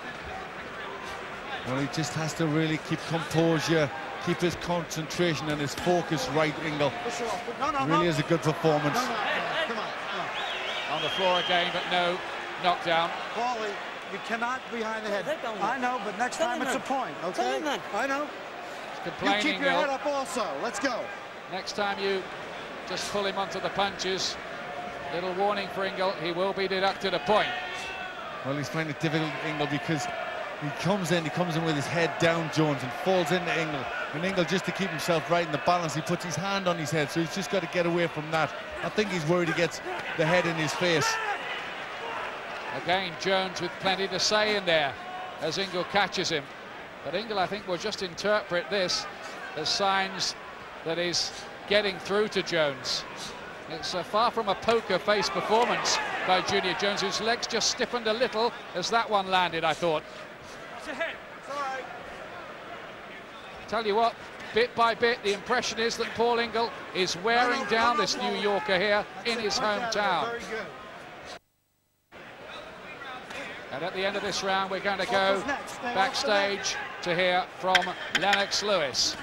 Well, he just has to really keep composure, keep his concentration and his focus right, Ingle. Really is a good performance. Come on. On the floor again, but no knockdown. Paulie, you cannot behind the head. I know, but next time it's a point, okay? I know. You keep your head up also. Let's go. Next time you just pull him onto the punches. Little warning for Ingle, he will be deducted a point. Well, he's finding it difficult, Ingle, because he comes in with his head down, Jones, and falls into Ingle. And Ingle, just to keep himself right in the balance, he puts his hand on his head, so he's just got to get away from that. I think he's worried he gets the head in his face. Again, Jones with plenty to say in there as Ingle catches him. But Ingle, I think, will just interpret this as signs that he's getting through to Jones. It's far from a poker face performance by Junior Jones, whose legs just stiffened a little as that one landed, I thought. It's a hit. It's all right. Tell you what, bit by bit, the impression is that Paul Ingle is wearing down this New Yorker here in his hometown. Very good. And at the end of this round, we're going to go backstage to hear from Lennox Lewis.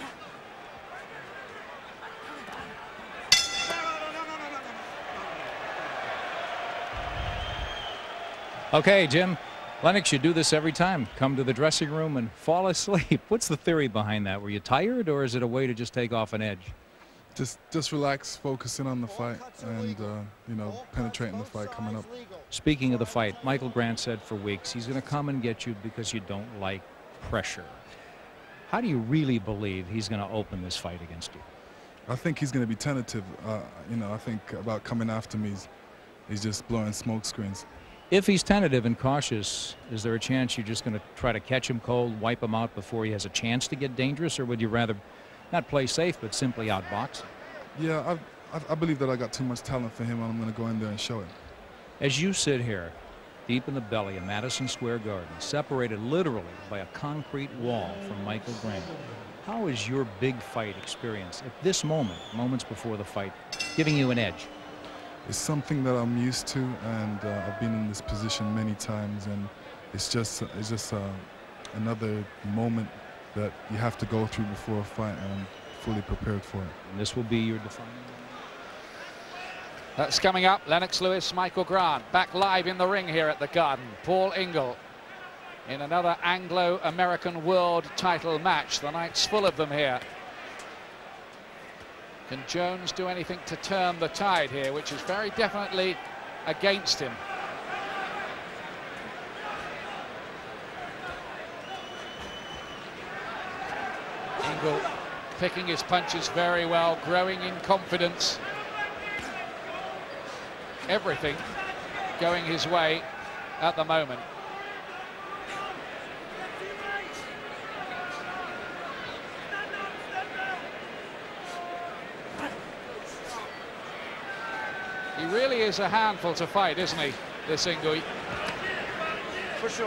Okay, Jim. Lennox, you do this every time. Come to the dressing room and fall asleep. What's the theory behind that? Were you tired, or is it a way to just take off an edge? Just relax, focusing on the fight, and you know, penetrating the fight coming up. Speaking of the fight, Michael Grant said for weeks he's going to come and get you because you don't like pressure. How do you really believe he's going to open this fight against you? I think he's going to be tentative. You know, I think about coming after me, he's just blowing smoke screens. If he's tentative and cautious, is there a chance you're just going to try to catch him cold, wipe him out before he has a chance to get dangerous, or would you rather not play safe but simply outbox him? Yeah, I believe that I got too much talent for him, and I'm going to go in there and show it. As you sit here, deep in the belly of Madison Square Garden, separated literally by a concrete wall from Michael Graham. How is your big fight experience at this moment, moments before the fight, giving you an edge? It's something that I'm used to, and I've been in this position many times, and it's just another moment that you have to go through before a fight, and I'm fully prepared for it. And this will be your defining moment? That's coming up. Lennox Lewis, Michael Grant, back live in the ring here at the Garden. Paul Ingle in another Anglo-American world title match. The night's full of them here. Can Jones do anything to turn the tide here, which is very definitely against him? Ingle picking his punches very well, growing in confidence. Everything going his way at the moment. He really is a handful to fight, isn't he, this Ingle? For sure.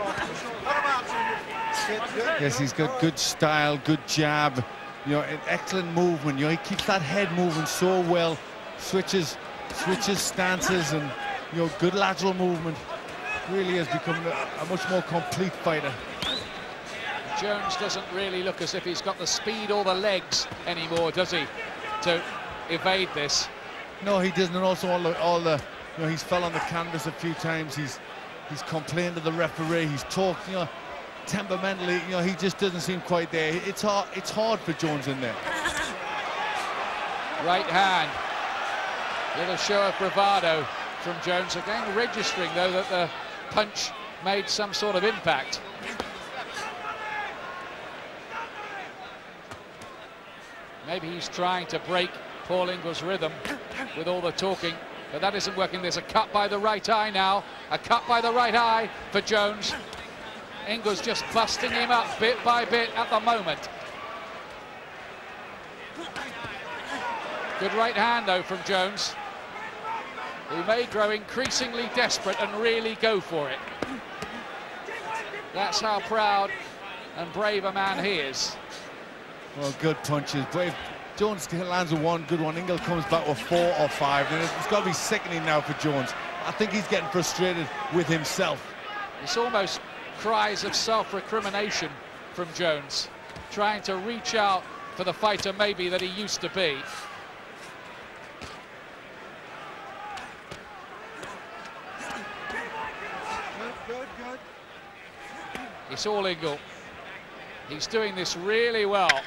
Yes, he's got good style, good jab, you know, an excellent movement. You know, he keeps that head moving so well, switches stances, and you know, good lateral movement. Really has become a much more complete fighter. Jones doesn't really look as if he's got the speed or the legs anymore, does he, to evade this? No, he doesn't. And also all the you know, he's fell on the canvas a few times. He's complained to the referee. He's talked, you know, temperamentally. You know, he just doesn't seem quite there. It's hard for Jones in there. Right hand. Little show of bravado from Jones. Again, registering though that the punch made some sort of impact. Maybe he's trying to break Paul Ingle's rhythm with all the talking, but that isn't working. There's a cut by the right eye now. A cut by the right eye for Jones. Ingle's just busting him up bit by bit at the moment. Good right hand though from Jones, who may grow increasingly desperate and really go for it. That's how proud and brave a man he is. Well, good punches. Brave. Jones lands with one good one. Ingle comes back with 4 or 5. And it's got to be sickening now for Jones. I think he's getting frustrated with himself. It's almost cries of self-recrimination from Jones, trying to reach out for the fighter maybe that he used to be. Good. It's all Ingle. He's doing this really well.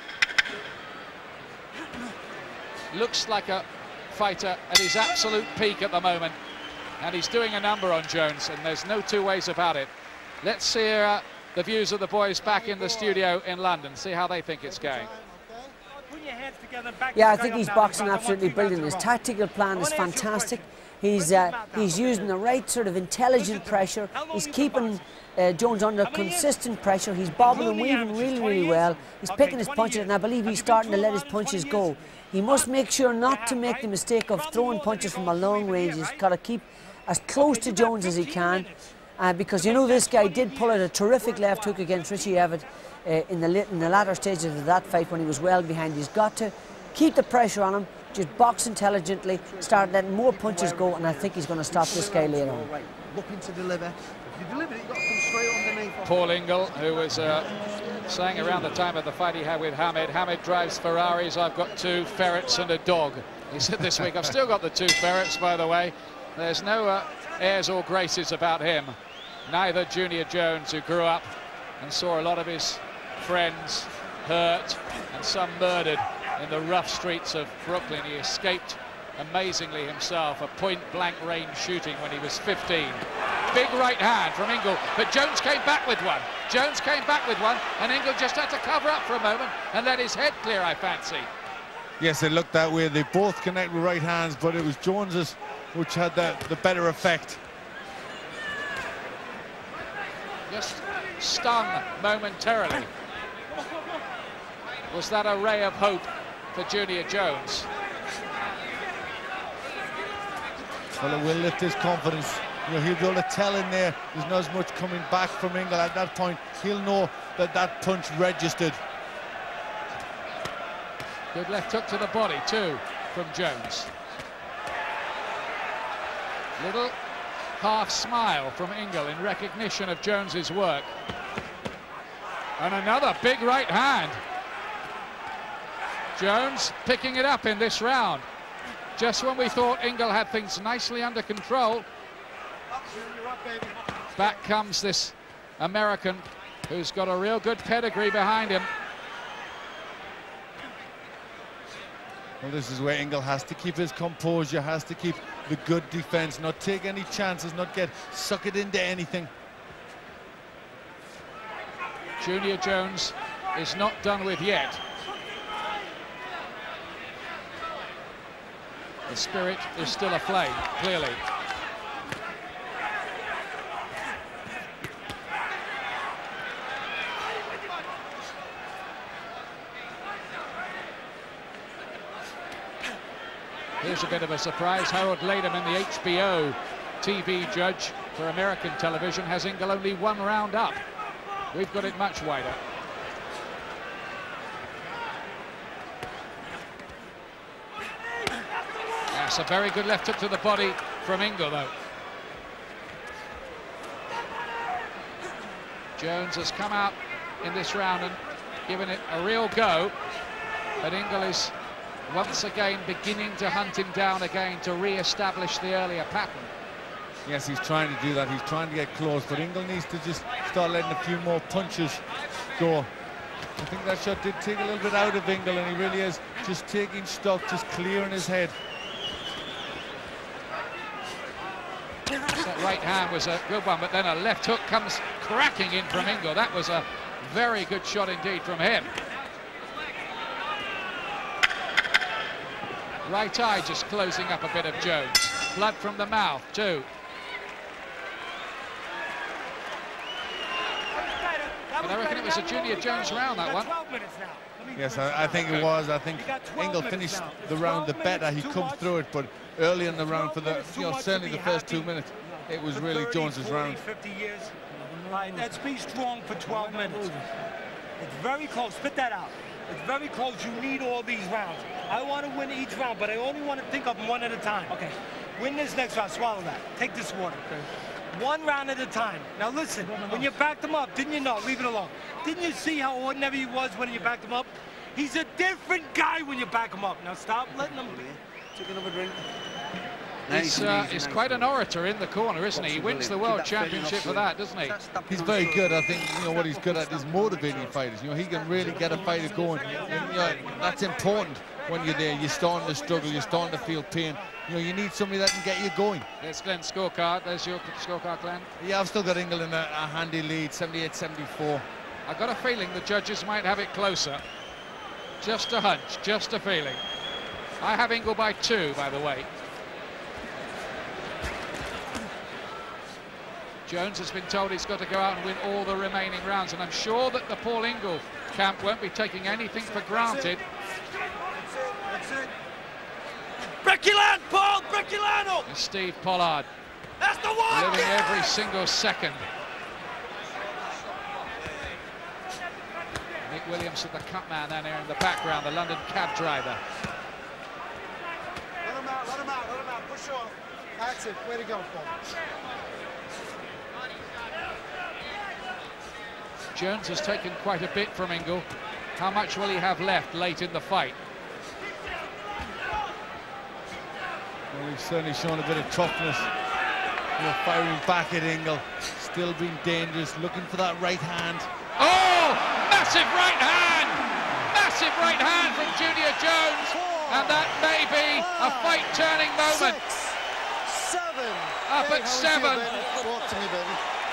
Looks like a fighter at his absolute peak at the moment, and he's doing a number on Jones, and there's no two ways about it. Let's hear the views of the boys back in the studio in London, see how they think it's going. Yeah, I think he's boxing absolutely brilliant. His tactical plan is fantastic. He's using the right sort of intelligent pressure. He's keeping Jones under consistent pressure. He's bobbing and weaving really well. He's picking his punches, and I believe he's starting to let his punches go. He must make sure not to make the mistake of throwing punches from a long range. He's got to keep as close to Jones as he can, because you know this guy did pull out a terrific left hook against Richie Evett in the latter stages of that fight when he was well behind. He's got to keep the pressure on him, just box intelligently, start letting more punches go, and I think he's going to stop this guy later on. Looking to deliver. If you deliver it, you've got to come straight underneath. Paul Ingle, who was saying around the time of the fight he had with Hamid, Hamid drives Ferraris, I've got 2 ferrets and a dog. He said this week, I've still got the 2 ferrets, by the way. There's no airs or graces about him. Neither Junior Jones, who grew up and saw a lot of his friends hurt and some murdered in the rough streets of Brooklyn. He escaped amazingly himself, a point-blank range shooting when he was 15. Big right hand from Ingle, but Jones came back with one. Jones came back with one, and Ingle just had to cover up for a moment and let his head clear, I fancy. Yes, it looked that way. They both connect with right hands, but it was Jones's which had the better effect. Just stung momentarily. Was that a ray of hope for Junior Jones? Well, it will lift his confidence You know, he'll be able to tell in there there's not as much coming back from Ingle. At that point, he'll know that that punch registered. Good left hook to the body, too, from Jones. Little half smile from Ingle in recognition of Jones's work. And another big right hand. Jones picking it up in this round. Just when we thought Ingle had things nicely under control, back comes this American who's got a real good pedigree behind him. Well, this is where Ingle has to keep his composure, has to keep the good defense, not take any chances, not get sucked into anything. Junior Jones is not done with yet. The spirit is still aflame, clearly. Here's a bit of a surprise. Harold Latham, in the HBO TV judge for American television, has Ingle only 1 round up. We've got it much wider. That's a very good left hook to the body from Ingle, though. Jones has come out in this round and given it a real go, but Ingle is once again beginning to hunt him down again to re-establish the earlier pattern. Yes, he's trying to do that. He's trying to get close, but Ingle needs to just start letting a few more punches go. I think that shot did take a little bit out of Ingle, and he really is just taking stock, just clearing his head. That right hand was a good one, but then a left hook comes cracking in from Ingle. That was a very good shot indeed from him. Right eye just closing up a bit of Jones. Blood from the mouth, too. But I reckon it was a Junior Jones round, that one. Yes, I think it was. I think Ingle finished the round the better. He come through it, but early in the round, for the certainly the first 2 minutes, it was really Jones's round. 50 years. Let's be strong for 12 minutes. It's very close. Spit that out. It's very close. You need all these rounds. I want to win each round, but I only want to think of them one at a time. Okay. Win this next round. Swallow that. Take this water. Okay. 1 round at a time. Now listen, when you backed him up, didn't you know? Leave it alone. Didn't you see how ordinary he was when you backed him up? He's a different guy when you back him up. Now stop letting him be. Take another drink. He's quite an orator in the corner, isn't he? He wins the World Championship for that, doesn't he? He's very good. I think, what he's good at is motivating fighters. He can really get a fighter going. And, that's important when you're there. You're starting to struggle. You're starting to feel pain. You need somebody that can get you going. There's Glenn's scorecard. There's your scorecard, Glenn. Yeah, I've still got Ingle in a handy lead, 78-74. I've got a feeling the judges might have it closer. Just a hunch, just a feeling. I have Ingle by 2, by the way. Jones has been told he's got to go out and win all the remaining rounds, and I'm sure that the Paul Ingle camp won't be taking anything for granted. That's it. Break your land, Paul! Break your land up! And Steve Pollard. That's the one! Living every single second. Nick Williamson, the cut man down there in the background, the London cab driver. Let him out, let him out, let him out. Push off. That's it. Way to go, Paul. Jones has taken quite a bit from Ingle. How much will he have left late in the fight? Well, he's certainly shown a bit of toughness. Firing back at Ingle. Still being dangerous, looking for that right hand. Oh! Massive right hand! Massive right hand from Junior Jones. And that may be a fight-turning moment. 6, 7. Up at 7. Walk to me, baby.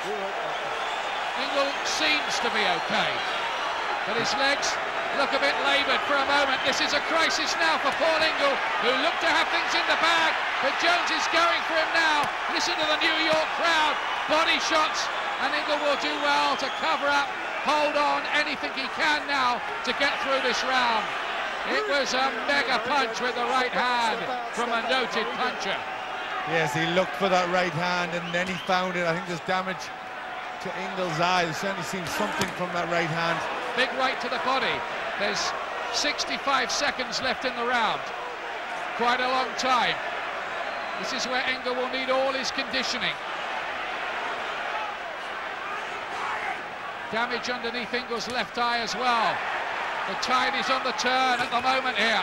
Ingle seems to be okay, but his legs look a bit laboured for a moment. This is a crisis now for Paul Ingle, who looked to have things in the bag, but Jones is going for him now. Listen to the New York crowd, body shots, and Ingle will do well to cover up, hold on, anything he can now to get through this round. It was a mega punch with the right hand from a noted puncher. Yes, he looked for that right hand and then he found it. I think there's damage to Ingle's eye. There's certainly seen something from that right hand. Big right to the body. There's 65 seconds left in the round. Quite a long time. This is where Ingle will need all his conditioning. Damage underneath Ingle's left eye as well. The tide is on the turn at the moment here.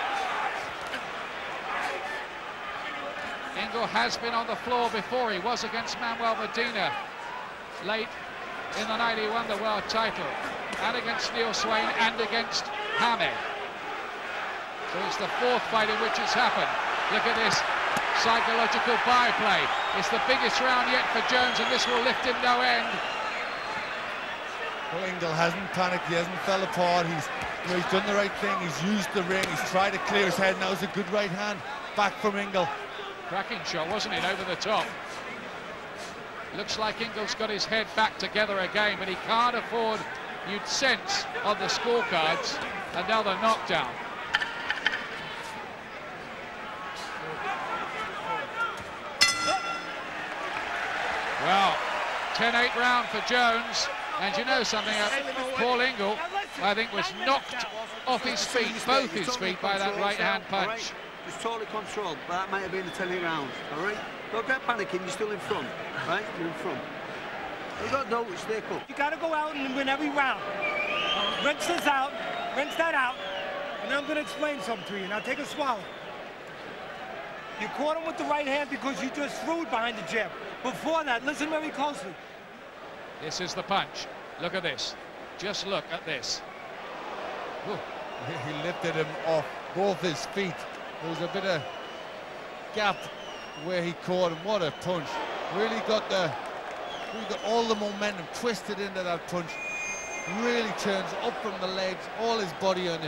Ingle has been on the floor before. He was against Manuel Medina late in the night he won the world title, and against Neil Swain and against Hamed. So it's the fourth fight in which it's happened. Look at this psychological byplay. It's the biggest round yet for Jones, and this will lift him no end. Well, Ingle hasn't panicked, he hasn't fell apart. He's done the right thing, he's used the ring, he's tried to clear his head. Now it's a good right hand back from Ingle. Cracking shot, wasn't it, over the top? Looks like Ingle's got his head back together again, but he can't afford, you'd sense on the scorecards, another knockdown. Well, 10-8 round for Jones, and you know something, Paul Ingle, I think, was knocked off his feet, both his feet, by that right-hand punch. Just totally controlled, but that might have been the 10-8 round, all right? Don't get panicking, you're still in front, right? You're in front. You got to stay cool. You got to go out and win every round. Rinse this out, rinse that out, and I'm going to explain something to you. Now take a swallow. You caught him with the right hand because you just threw it behind the jab. Before that, listen very closely. This is the punch. Look at this. Just look at this. Ooh. He lifted him off both his feet. There was a bit of gap where he caught him. What a punch. Really got all the momentum twisted into that punch. Really turns up from the legs, all his body on it.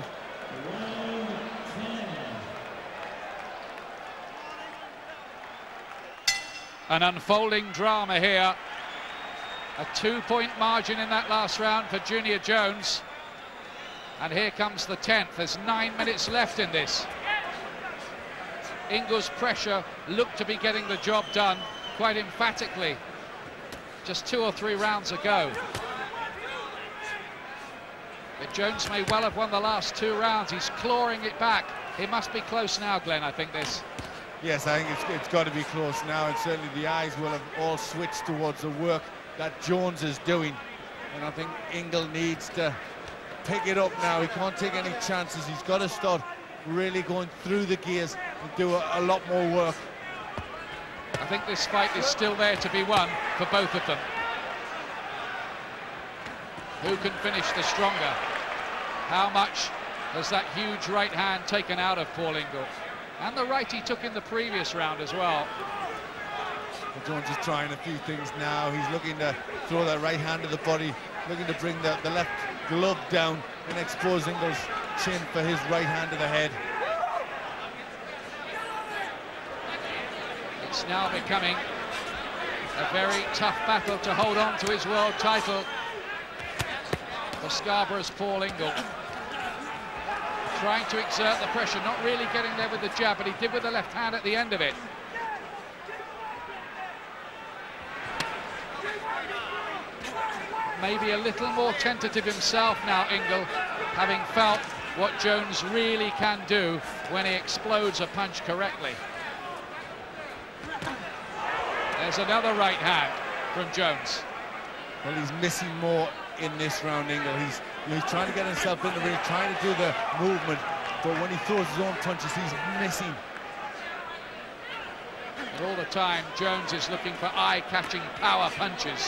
An unfolding drama here. A 2-point margin in that last round for Junior Jones. And here comes the 10th. There's 9 minutes left in this. Ingle's pressure looked to be getting the job done quite emphatically just 2 or 3 rounds ago. But Jones may well have won the last 2 rounds. He's clawing it back. It must be close now, Glenn, I think this. Yes, I think it's got to be close now, and certainly the eyes will have all switched towards the work that Jones is doing. And I think Ingle needs to pick it up now. He can't take any chances. He's got to start really going through the gears and do a lot more work. I think this fight is still there to be won for both of them. Who can finish the stronger? How much has that huge right hand taken out of Paul Ingle? And the right he took in the previous round as well. But Jones is trying a few things now. He's looking to throw that right hand to the body, looking to bring the left glove down and expose Ingle's chin for his right hand to the head. It's now becoming a very tough battle to hold on to his world title for Scarborough's Paul Ingle. Trying to exert the pressure, not really getting there with the jab, but he did with the left hand at the end of it. Maybe a little more tentative himself now, Ingle, having felt what Jones really can do when he explodes a punch correctly. There's another right hand from Jones. Well, he's missing more in this round, Ingle. He's trying to get himself in the ring, trying to do the movement, but when he throws his own punches, he's missing. And all the time, Jones is looking for eye-catching power punches.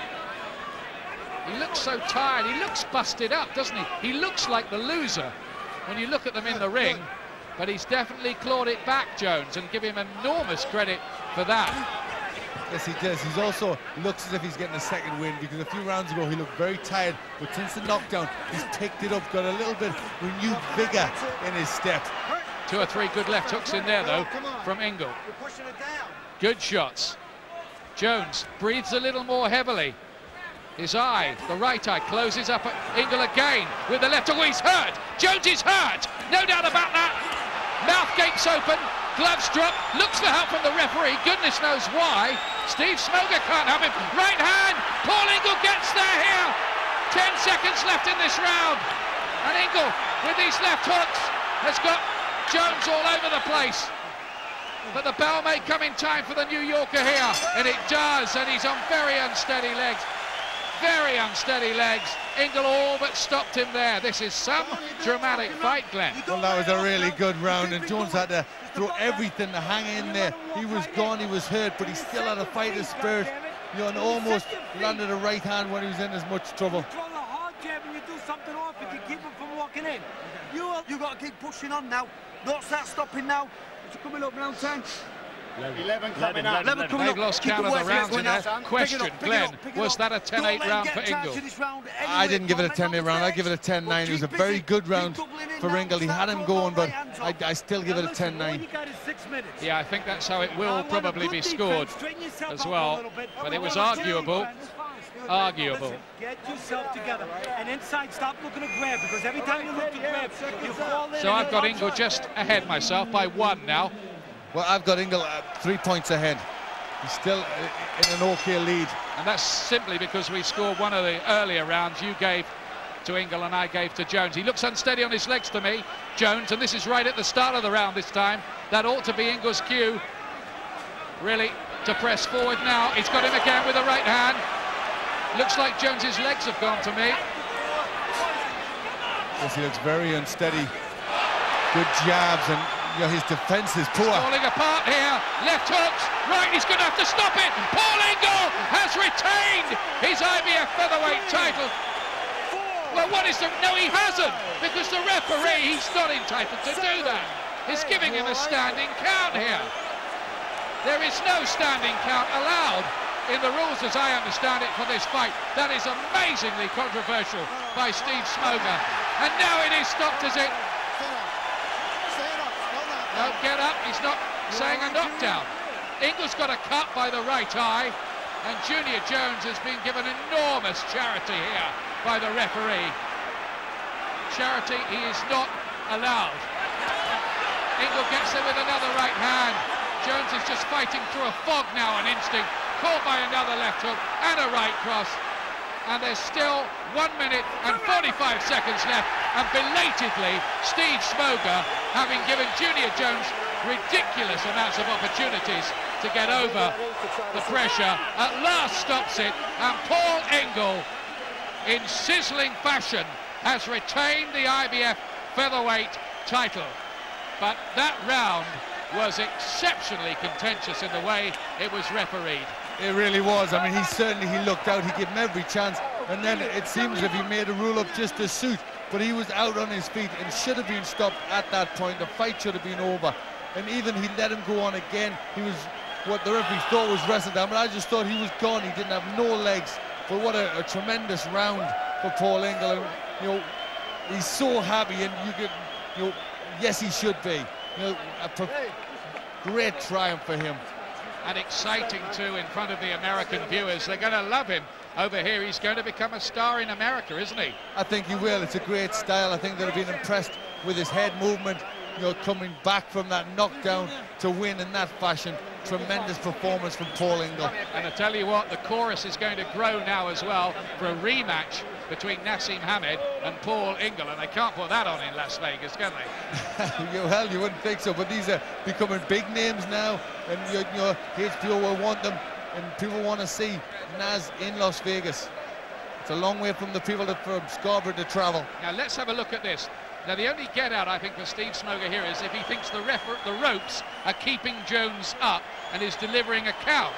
He looks so tired, he looks busted up, doesn't he? He looks like the loser when you look at them in the ring, but he's definitely clawed it back, Jones, and give him enormous credit for that. Yes, he does. He's also looks as if he's getting a second win, because a few rounds ago he looked very tired, but since the knockdown he's picked it up, got a little bit renewed vigor in his step. 2 or 3 good left hooks in there though from Ingle. Good shots. Jones breathes a little more heavily. His eye, the right eye, closes up at Ingle again with the left. Oh, he's hurt. Jones is hurt. No doubt about that. Mouth gapes open. Gloves drop, looks for help from the referee, goodness knows why. Steve Smoger can't help him. Right hand, Paul Ingle gets there here. 10 seconds left in this round. And Ingle, with these left hooks, has got Jones all over the place. But the bell may come in time for the New Yorker here. And it does, and he's on very unsteady legs. Very unsteady legs. Ingle all but stopped him there. This is some dramatic fight, Glenn. Well, that was a really good round, and Jones had to throw everything to hang in there. He was gone, he was hurt, but he still had a fighter's spirit. You know, and almost landed a right hand when he was in as much trouble. Throw the hard jab and you do something off if you keep him from walking in. You got to keep pushing on now. Don't start stopping now. It's coming up round 10. 11 coming up. They've lost count of the rounds in there. Question, Glenn, was that a 10-8 round for Ingle? I didn't give it a 10-8 round, I give it a 10-9. It was a very good round for Ingle. He had him going, but I still give it a 10-9. Yeah, I think that's how it will probably be scored as well. But it was arguable. Arguable. Get yourself together. And inside, stop looking to grab, because every time you look to grab, you fall in. So I've got Ingle just ahead myself by 1 now. Well, I've got Ingle 3 points ahead. He's still in an okay lead. And that's simply because we scored one of the earlier rounds. You gave to Ingle and I gave to Jones. He looks unsteady on his legs to me, Jones, and this is right at the start of the round this time. That ought to be Ingle's cue, really, to press forward now. He's got him again with the right hand. Looks like Jones's legs have gone to me. Yes, he looks very unsteady. Good jabs, and you know, his defence is poor. Falling apart here. Left hooks. Right, he's going to have to stop it. Paul Ingle has retained his IBF featherweight title. Well, what is the... No, he hasn't, because the referee, he's not entitled to do that. He's giving him a standing count here. There is no standing count allowed in the rules as I understand it for this fight. That is amazingly controversial by Steve Smoger. And now it is stopped, is it? No, get up, he's not saying a knockdown. Ingle's got a cut by the right eye, and Junior Jones has been given enormous charity here by the referee. Charity he is not allowed. Ingle gets there with another right hand. Jones is just fighting through a fog now on instinct, caught by another left hook and a right cross. And there's still 1 minute and 45 seconds left, and belatedly Steve Smoger, having given Junior Jones ridiculous amounts of opportunities to get over the pressure, at last stops it, and Paul Ingle, in sizzling fashion, has retained the IBF featherweight title. But that round was exceptionally contentious in the way it was refereed. It really was. I mean, he looked out. He gave him every chance, and then it seems as if he made a rule up just to suit, but he was out on his feet and should have been stopped at that point. The fight should have been over, and even he let him go on again. He was what the referee thought was wrestling down, but I just thought he was gone. He didn't have no legs. But what a tremendous round for Paul Ingle, and you know, he's so happy, and you could, you know, yes, he should be. You know, a great triumph for him. And exciting too in front of the American viewers. They're going to love him over here. He's going to become a star in America, isn't he? I think he will. It's a great style. I think they've been impressed with his head movement, you know, coming back from that knockdown to win in that fashion. Tremendous performance from Paul Ingle. And I tell you what, the chorus is going to grow now as well for a rematch between Nassim Hamed and Paul Ingle, and they can't put that on in Las Vegas, can they? Well, you wouldn't think so, but these are becoming big names now, and you know, HBO will want them, and people want to see Nas in Las Vegas. It's a long way from the people from Scarborough to travel. Now let's have a look at this. Now the only get out I think for Steve Smoger here is if he thinks the ropes are keeping Jones up and is delivering a count.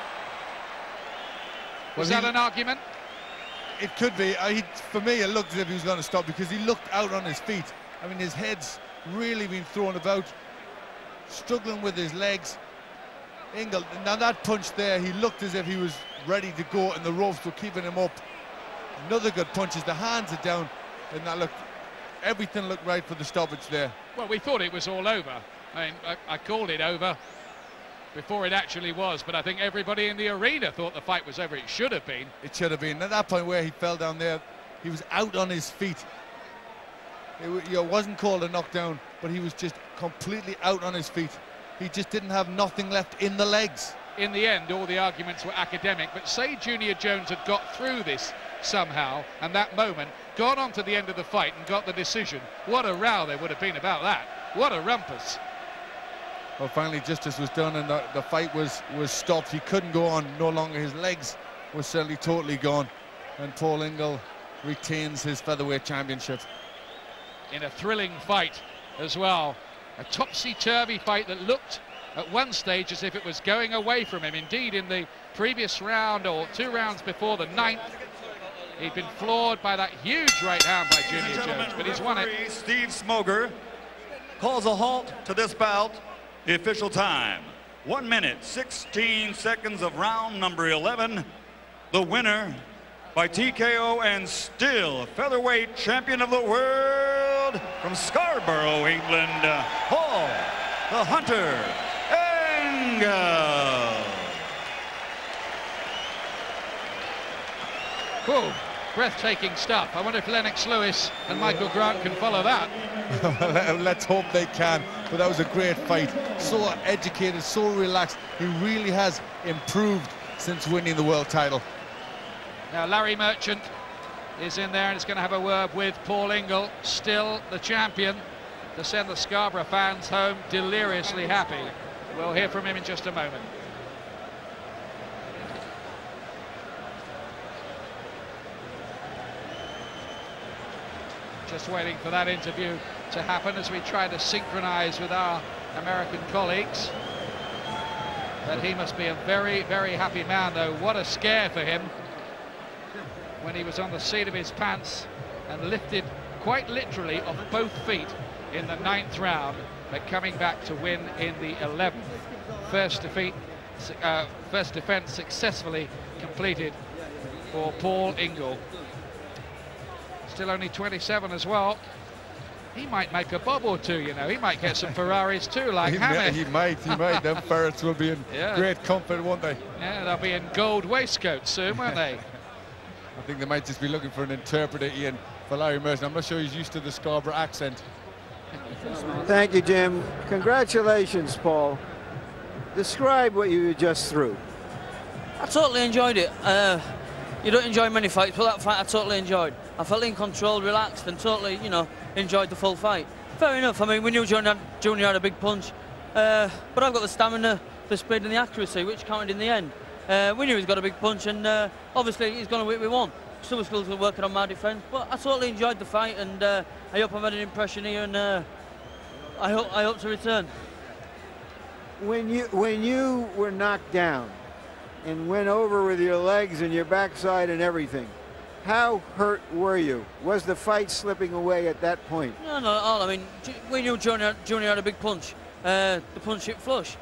Was that an argument? It could be. For me, it looked as if he was going to stop because he looked out on his feet. I mean, his head's really been thrown about, struggling with his legs. Ingle, now that punch there, he looked as if he was ready to go and the ropes were keeping him up. Another good punch as the hands are down, and that looked, everything looked right for the stoppage there. Well, we thought it was all over. I mean, I called it over before it actually was, but I think everybody in the arena thought the fight was over. It should have been. It should have been. At that point where he fell down there, he was out on his feet. It wasn't called a knockdown, but he was just completely out on his feet. He just didn't have nothing left in the legs. In the end, all the arguments were academic, but say Junior Jones had got through this somehow, and that moment, gone on to the end of the fight and got the decision, what a row there would have been about that. What a rumpus. Well, finally justice was done and the fight was stopped. He couldn't go on no longer. His legs were certainly totally gone, and Paul Ingle retains his featherweight championship. In a thrilling fight as well. A topsy-turvy fight that looked at one stage as if it was going away from him. Indeed, in the previous round, or 2 rounds before the 9th, he'd been floored by that huge right hand by Junior Jones, but he's won it. Steve Smoger calls a halt to this bout. The official time, 1 minute, 16 seconds of round number 11. The winner by TKO and still featherweight champion of the world from Scarborough, England, Paul the Hunter Ingle. Whoa, breathtaking stuff. I wonder if Lennox Lewis and Michael Grant can follow that. Let's hope they can, but that was a great fight. So educated, so relaxed. He really has improved since winning the world title. Now Larry Merchant is in there and is going to have a word with Paul Ingle, still the champion, to send the Scarborough fans home deliriously happy. We'll hear from him in just a moment. Just waiting for that interview to happen as we try to synchronize with our American colleagues. But he must be a very, very happy man, though. What a scare for him when he was on the seat of his pants and lifted quite literally off both feet in the 9th round, but coming back to win in the 11th. First defense successfully completed for Paul Ingle. Still only 27 as well. He might make a bob or two, you know. He might get some Ferraris too, like Hammett. He might. Them ferrets will be in great comfort, won't they? Yeah, they'll be in gold waistcoats soon, won't they? I think they might just be looking for an interpreter, Ian, for Larry Merchant. I'm not sure he's used to the Scarborough accent. Thank you, Jim. Congratulations, Paul. Describe what you just threw. I totally enjoyed it. You don't enjoy many fights, but that fight I totally enjoyed. I felt in control, relaxed, and totally, you know, enjoyed the full fight. Fair enough. I mean, we knew Junior had a big punch, but I've got the stamina, the speed, and the accuracy, which counted in the end. We knew he's got a big punch, and obviously he's going to win. We won. Still working on my defence, but I totally enjoyed the fight, and I hope I've had an impression here, and I hope to return. When you were knocked down and went over with your legs and your backside and everything, how hurt were you? Was the fight slipping away at that point? No, not at all. I mean, we knew Junior had a big punch. The punch hit flush.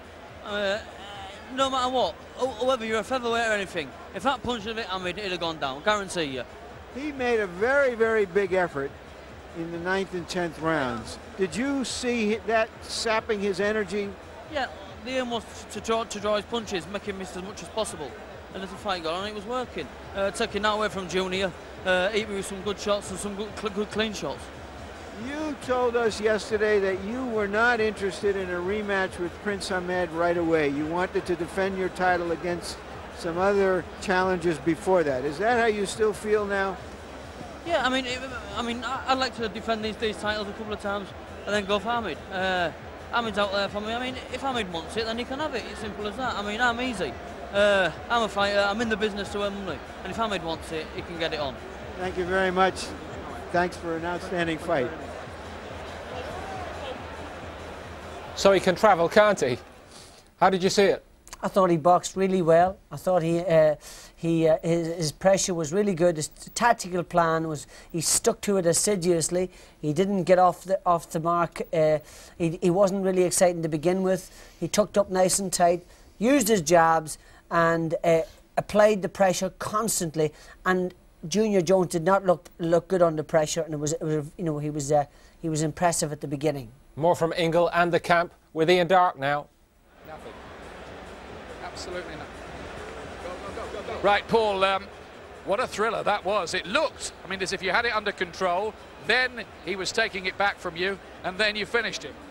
No matter what, whether you're a featherweight or anything, if that punch had hit Hamid, it'd have gone down, guarantee you. He made a very, very big effort in the 9th and 10th rounds. Did you see that sapping his energy? Yeah, the aim was to draw his punches, make him miss as much as possible. And as the fight got on, it was working. Taking that away from Junior, hit me with some good shots and some good clean shots. You told us yesterday that you were not interested in a rematch with Prince Ahmed right away. You wanted to defend your title against some other challengers before that. Is that how you still feel now? Yeah, I mean, I'd like to defend these titles a couple of times and then go for Hamid. Hamid's out there for me. I mean, if Hamid wants it, then he can have it. It's simple as that. I mean, I'm easy. I'm a fighter. I'm in the business to earn money. And if Hamid wants it, he can get it on. Thank you very much. Thanks for an outstanding fight. So he can travel, can't he? How did you see it? I thought he boxed really well. I thought his pressure was really good. His tactical plan was, he stuck to it assiduously. He didn't get off the mark. He wasn't really exciting to begin with. He tucked up nice and tight, used his jabs, and applied the pressure constantly. And Junior Jones did not look good under pressure, and it was you know, he was impressive at the beginning. More from Ingle and the camp with Ian Darke now. Nothing. Absolutely nothing. Go. Right, Paul, what a thriller that was. It looked, I mean, as if you had it under control, then he was taking it back from you, and then you finished him.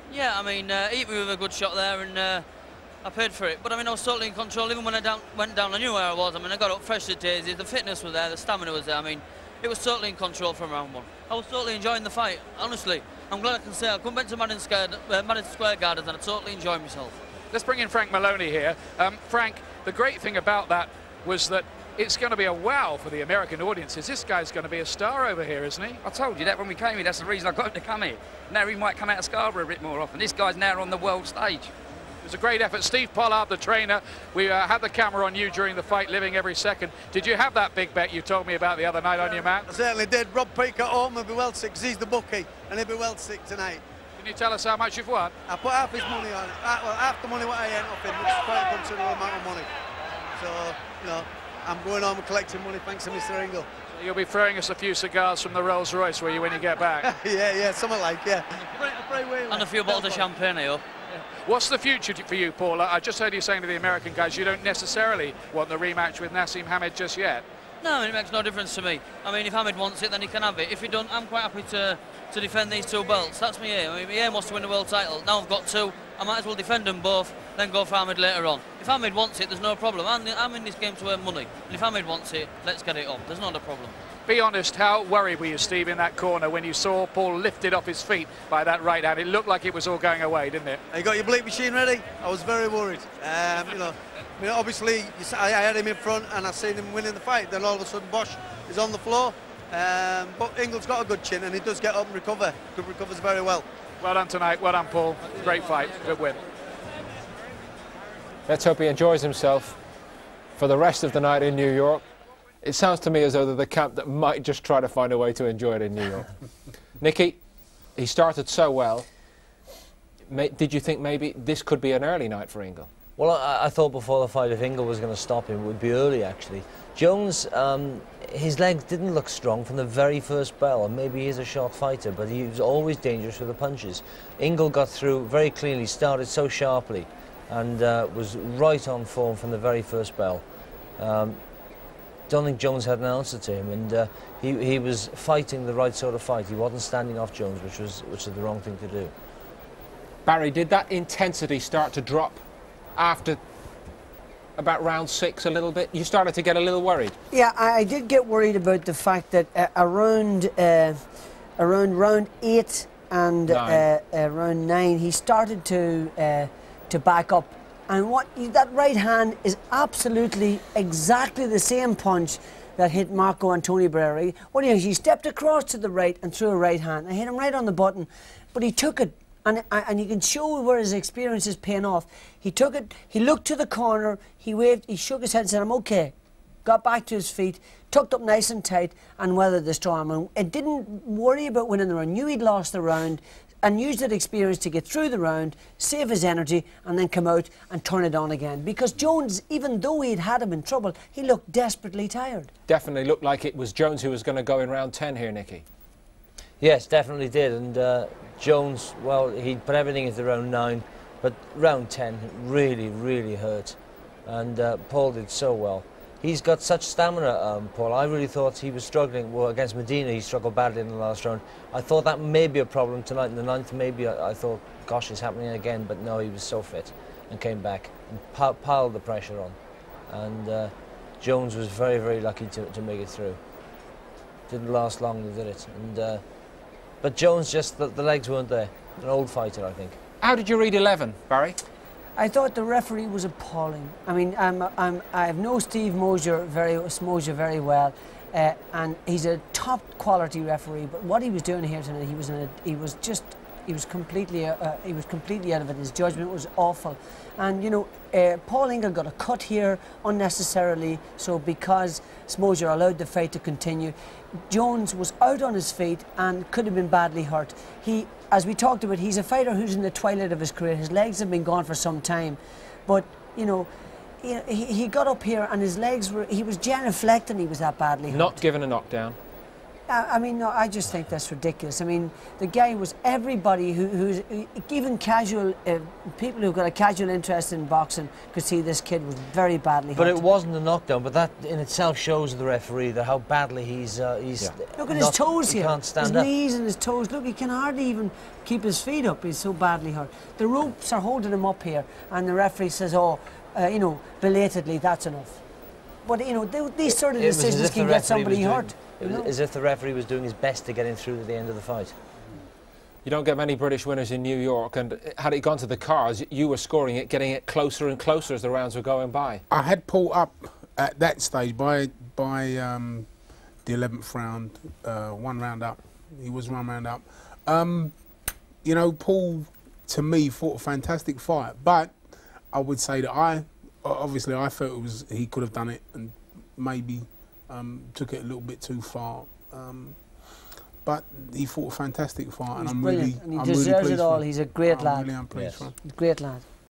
Yeah, I mean, he hit me with a good shot there, and I paid for it. But I mean, I was totally in control. Even when I went down, I knew where I was. I mean, I got up fresh as daisy. The fitness was there, the stamina was there. I mean, it was totally in control from round one. I was totally enjoying the fight. Honestly, I'm glad I can say I come back to Madison Square Gardens and I totally enjoyed myself. Let's bring in Frank Maloney here. Frank, the great thing about that was that it's going to be a wow for the American audiences. This guy's going to be a star over here, isn't he? I told you that when we came here. That's the reason I got him to come here. Now he might come out of Scarborough a bit more often. This guy's now on the world stage. It was a great effort. Steve Pollard, the trainer, we had the camera on you during the fight, living every second. Did you have that big bet you told me about the other night on your mat? I certainly did. Rob Peake at home will be well sick because he's the bookie, and he'll be well sick tonight. Can you tell us how much you've won? I put half his money on it. Well, half the money what I earned off him, which is quite a considerable amount of money. So, you know, I'm going home and collecting money thanks to Mr. Ingle. So you'll be throwing us a few cigars from the Rolls Royce when you get back. yeah, something like, yeah. And a few bottles of champagne, I hope. What's the future for you, Paul? I just heard you saying to the American guys you don't necessarily want the rematch with Nassim Hamed just yet. No, I mean, it makes no difference to me. I mean, if Hamed wants it, then he can have it. If he don't, I'm quite happy to defend these two belts. That's my aim. I mean, my aim was to win the world title. Now I've got two. I might as well defend them both, then go for Hamed later on. If Hamed wants it, there's no problem. I'm in this game to earn money. And if Hamed wants it, let's get it on. There's not a problem. Be honest, how worried were you, Steve, in that corner when you saw Paul lifted off his feet by that right hand? It looked like it was all going away, didn't it? You got your bleep machine ready? I was very worried. You know, I mean, obviously, I had him in front and I seen him winning the fight. Then all of a sudden, Bosch is on the floor. But Ingle's got a good chin and he does get up and recover. Recovers very well. Well done tonight. Well done, Paul. Great fight. Good win. Let's hope he enjoys himself for the rest of the night in New York. It sounds to me as though they're the camp that might just try to find a way to enjoy it in New York. Nicky, he started so well. Did you think maybe this could be an early night for Ingle? Well, I thought before the fight if Ingle was going to stop him, it would be early, actually. Jones, his legs didn't look strong from the very first bell, and maybe he's a short fighter, but he was always dangerous with the punches. Ingle got through very cleanly, started so sharply, and was right on form from the very first bell. Don't think Jones had an answer to him, and he was fighting the right sort of fight. He wasn't standing off Jones, which was the wrong thing to do. Barry, did that intensity start to drop after about round 6 a little bit? You started to get a little worried. Yeah, I did get worried about the fact that around round 8 and round 9, he started to back up. And that right hand is absolutely exactly the same punch that hit Marco Antonio Barrera. What he stepped across to the right and threw a right hand. I hit him right on the button, but he took it, and you can show where his experience is paying off. He took it, he looked to the corner, he waved, he shook his head and said, "I'm okay." Got back to his feet, tucked up nice and tight, and weathered the storm. And it didn't worry about winning the round. Knew he'd lost the round, and used that experience to get through the round, save his energy, and then come out and turn it on again. Because Jones, even though he'd had him in trouble, he looked desperately tired. Definitely looked like it was Jones who was going to go in round 10 here, Nicky. Yes, definitely did. And Jones, well, he put everything into round 9, but round 10 really, really hurt. And Paul did so well. He's got such stamina, Paul. I really thought he was struggling. Well, against Medina, he struggled badly in the last round. I thought that may be a problem tonight in the 9th. Maybe I thought, gosh, it's happening again. But no, he was so fit and came back and piled the pressure on. And Jones was very, very lucky to make it through. Didn't last long, did it? And but Jones, just the legs weren't there. An old fighter, I think. How did you read 11, Barry? I thought the referee was appalling. I mean, I know Steve Mosier very well, and he's a top quality referee. But what he was doing here tonight, he was completely out of it. His judgment was awful, and you know, Paul Ingle got a cut here unnecessarily. So because Mosier allowed the fight to continue, Jones was out on his feet and could have been badly hurt. As we talked about, he's a fighter who's in the twilight of his career. His legs have been gone for some time, but you know, he got up here and his legs were. He was genuflecting. He was that badly hurt. Not given a knockdown. I mean, no, I just think that's ridiculous. I mean, the guy was everybody who's even casual people who've got a casual interest in boxing could see this kid was very badly hurt. But it wasn't a knockdown. But that in itself shows the referee that how badly he's. Look at his toes here. He can't stand his up. knees and his toes. Look, he can hardly even keep his feet up. He's so badly hurt. The ropes are holding him up here, and the referee says, "Oh, you know, belatedly, that's enough." But you know, these sort of decisions can get somebody hurt. It was as if the referee was doing his best to get him through to the end of the fight. You don't get many British winners in New York, and had it gone to the cards, you were scoring it, getting it closer and closer as the rounds were going by. I had Paul up at that stage by the 11th round, 1 round up. He was 1 round up. You know, Paul, to me, fought a fantastic fight, but I would say that obviously I felt he could have done it and maybe took it a little bit too far. But he fought a fantastic fight, and I'm brilliant. really, and he I'm deserves really pleased it all. for him. He's a great lad. Really, I'm pleased for him. Great lad.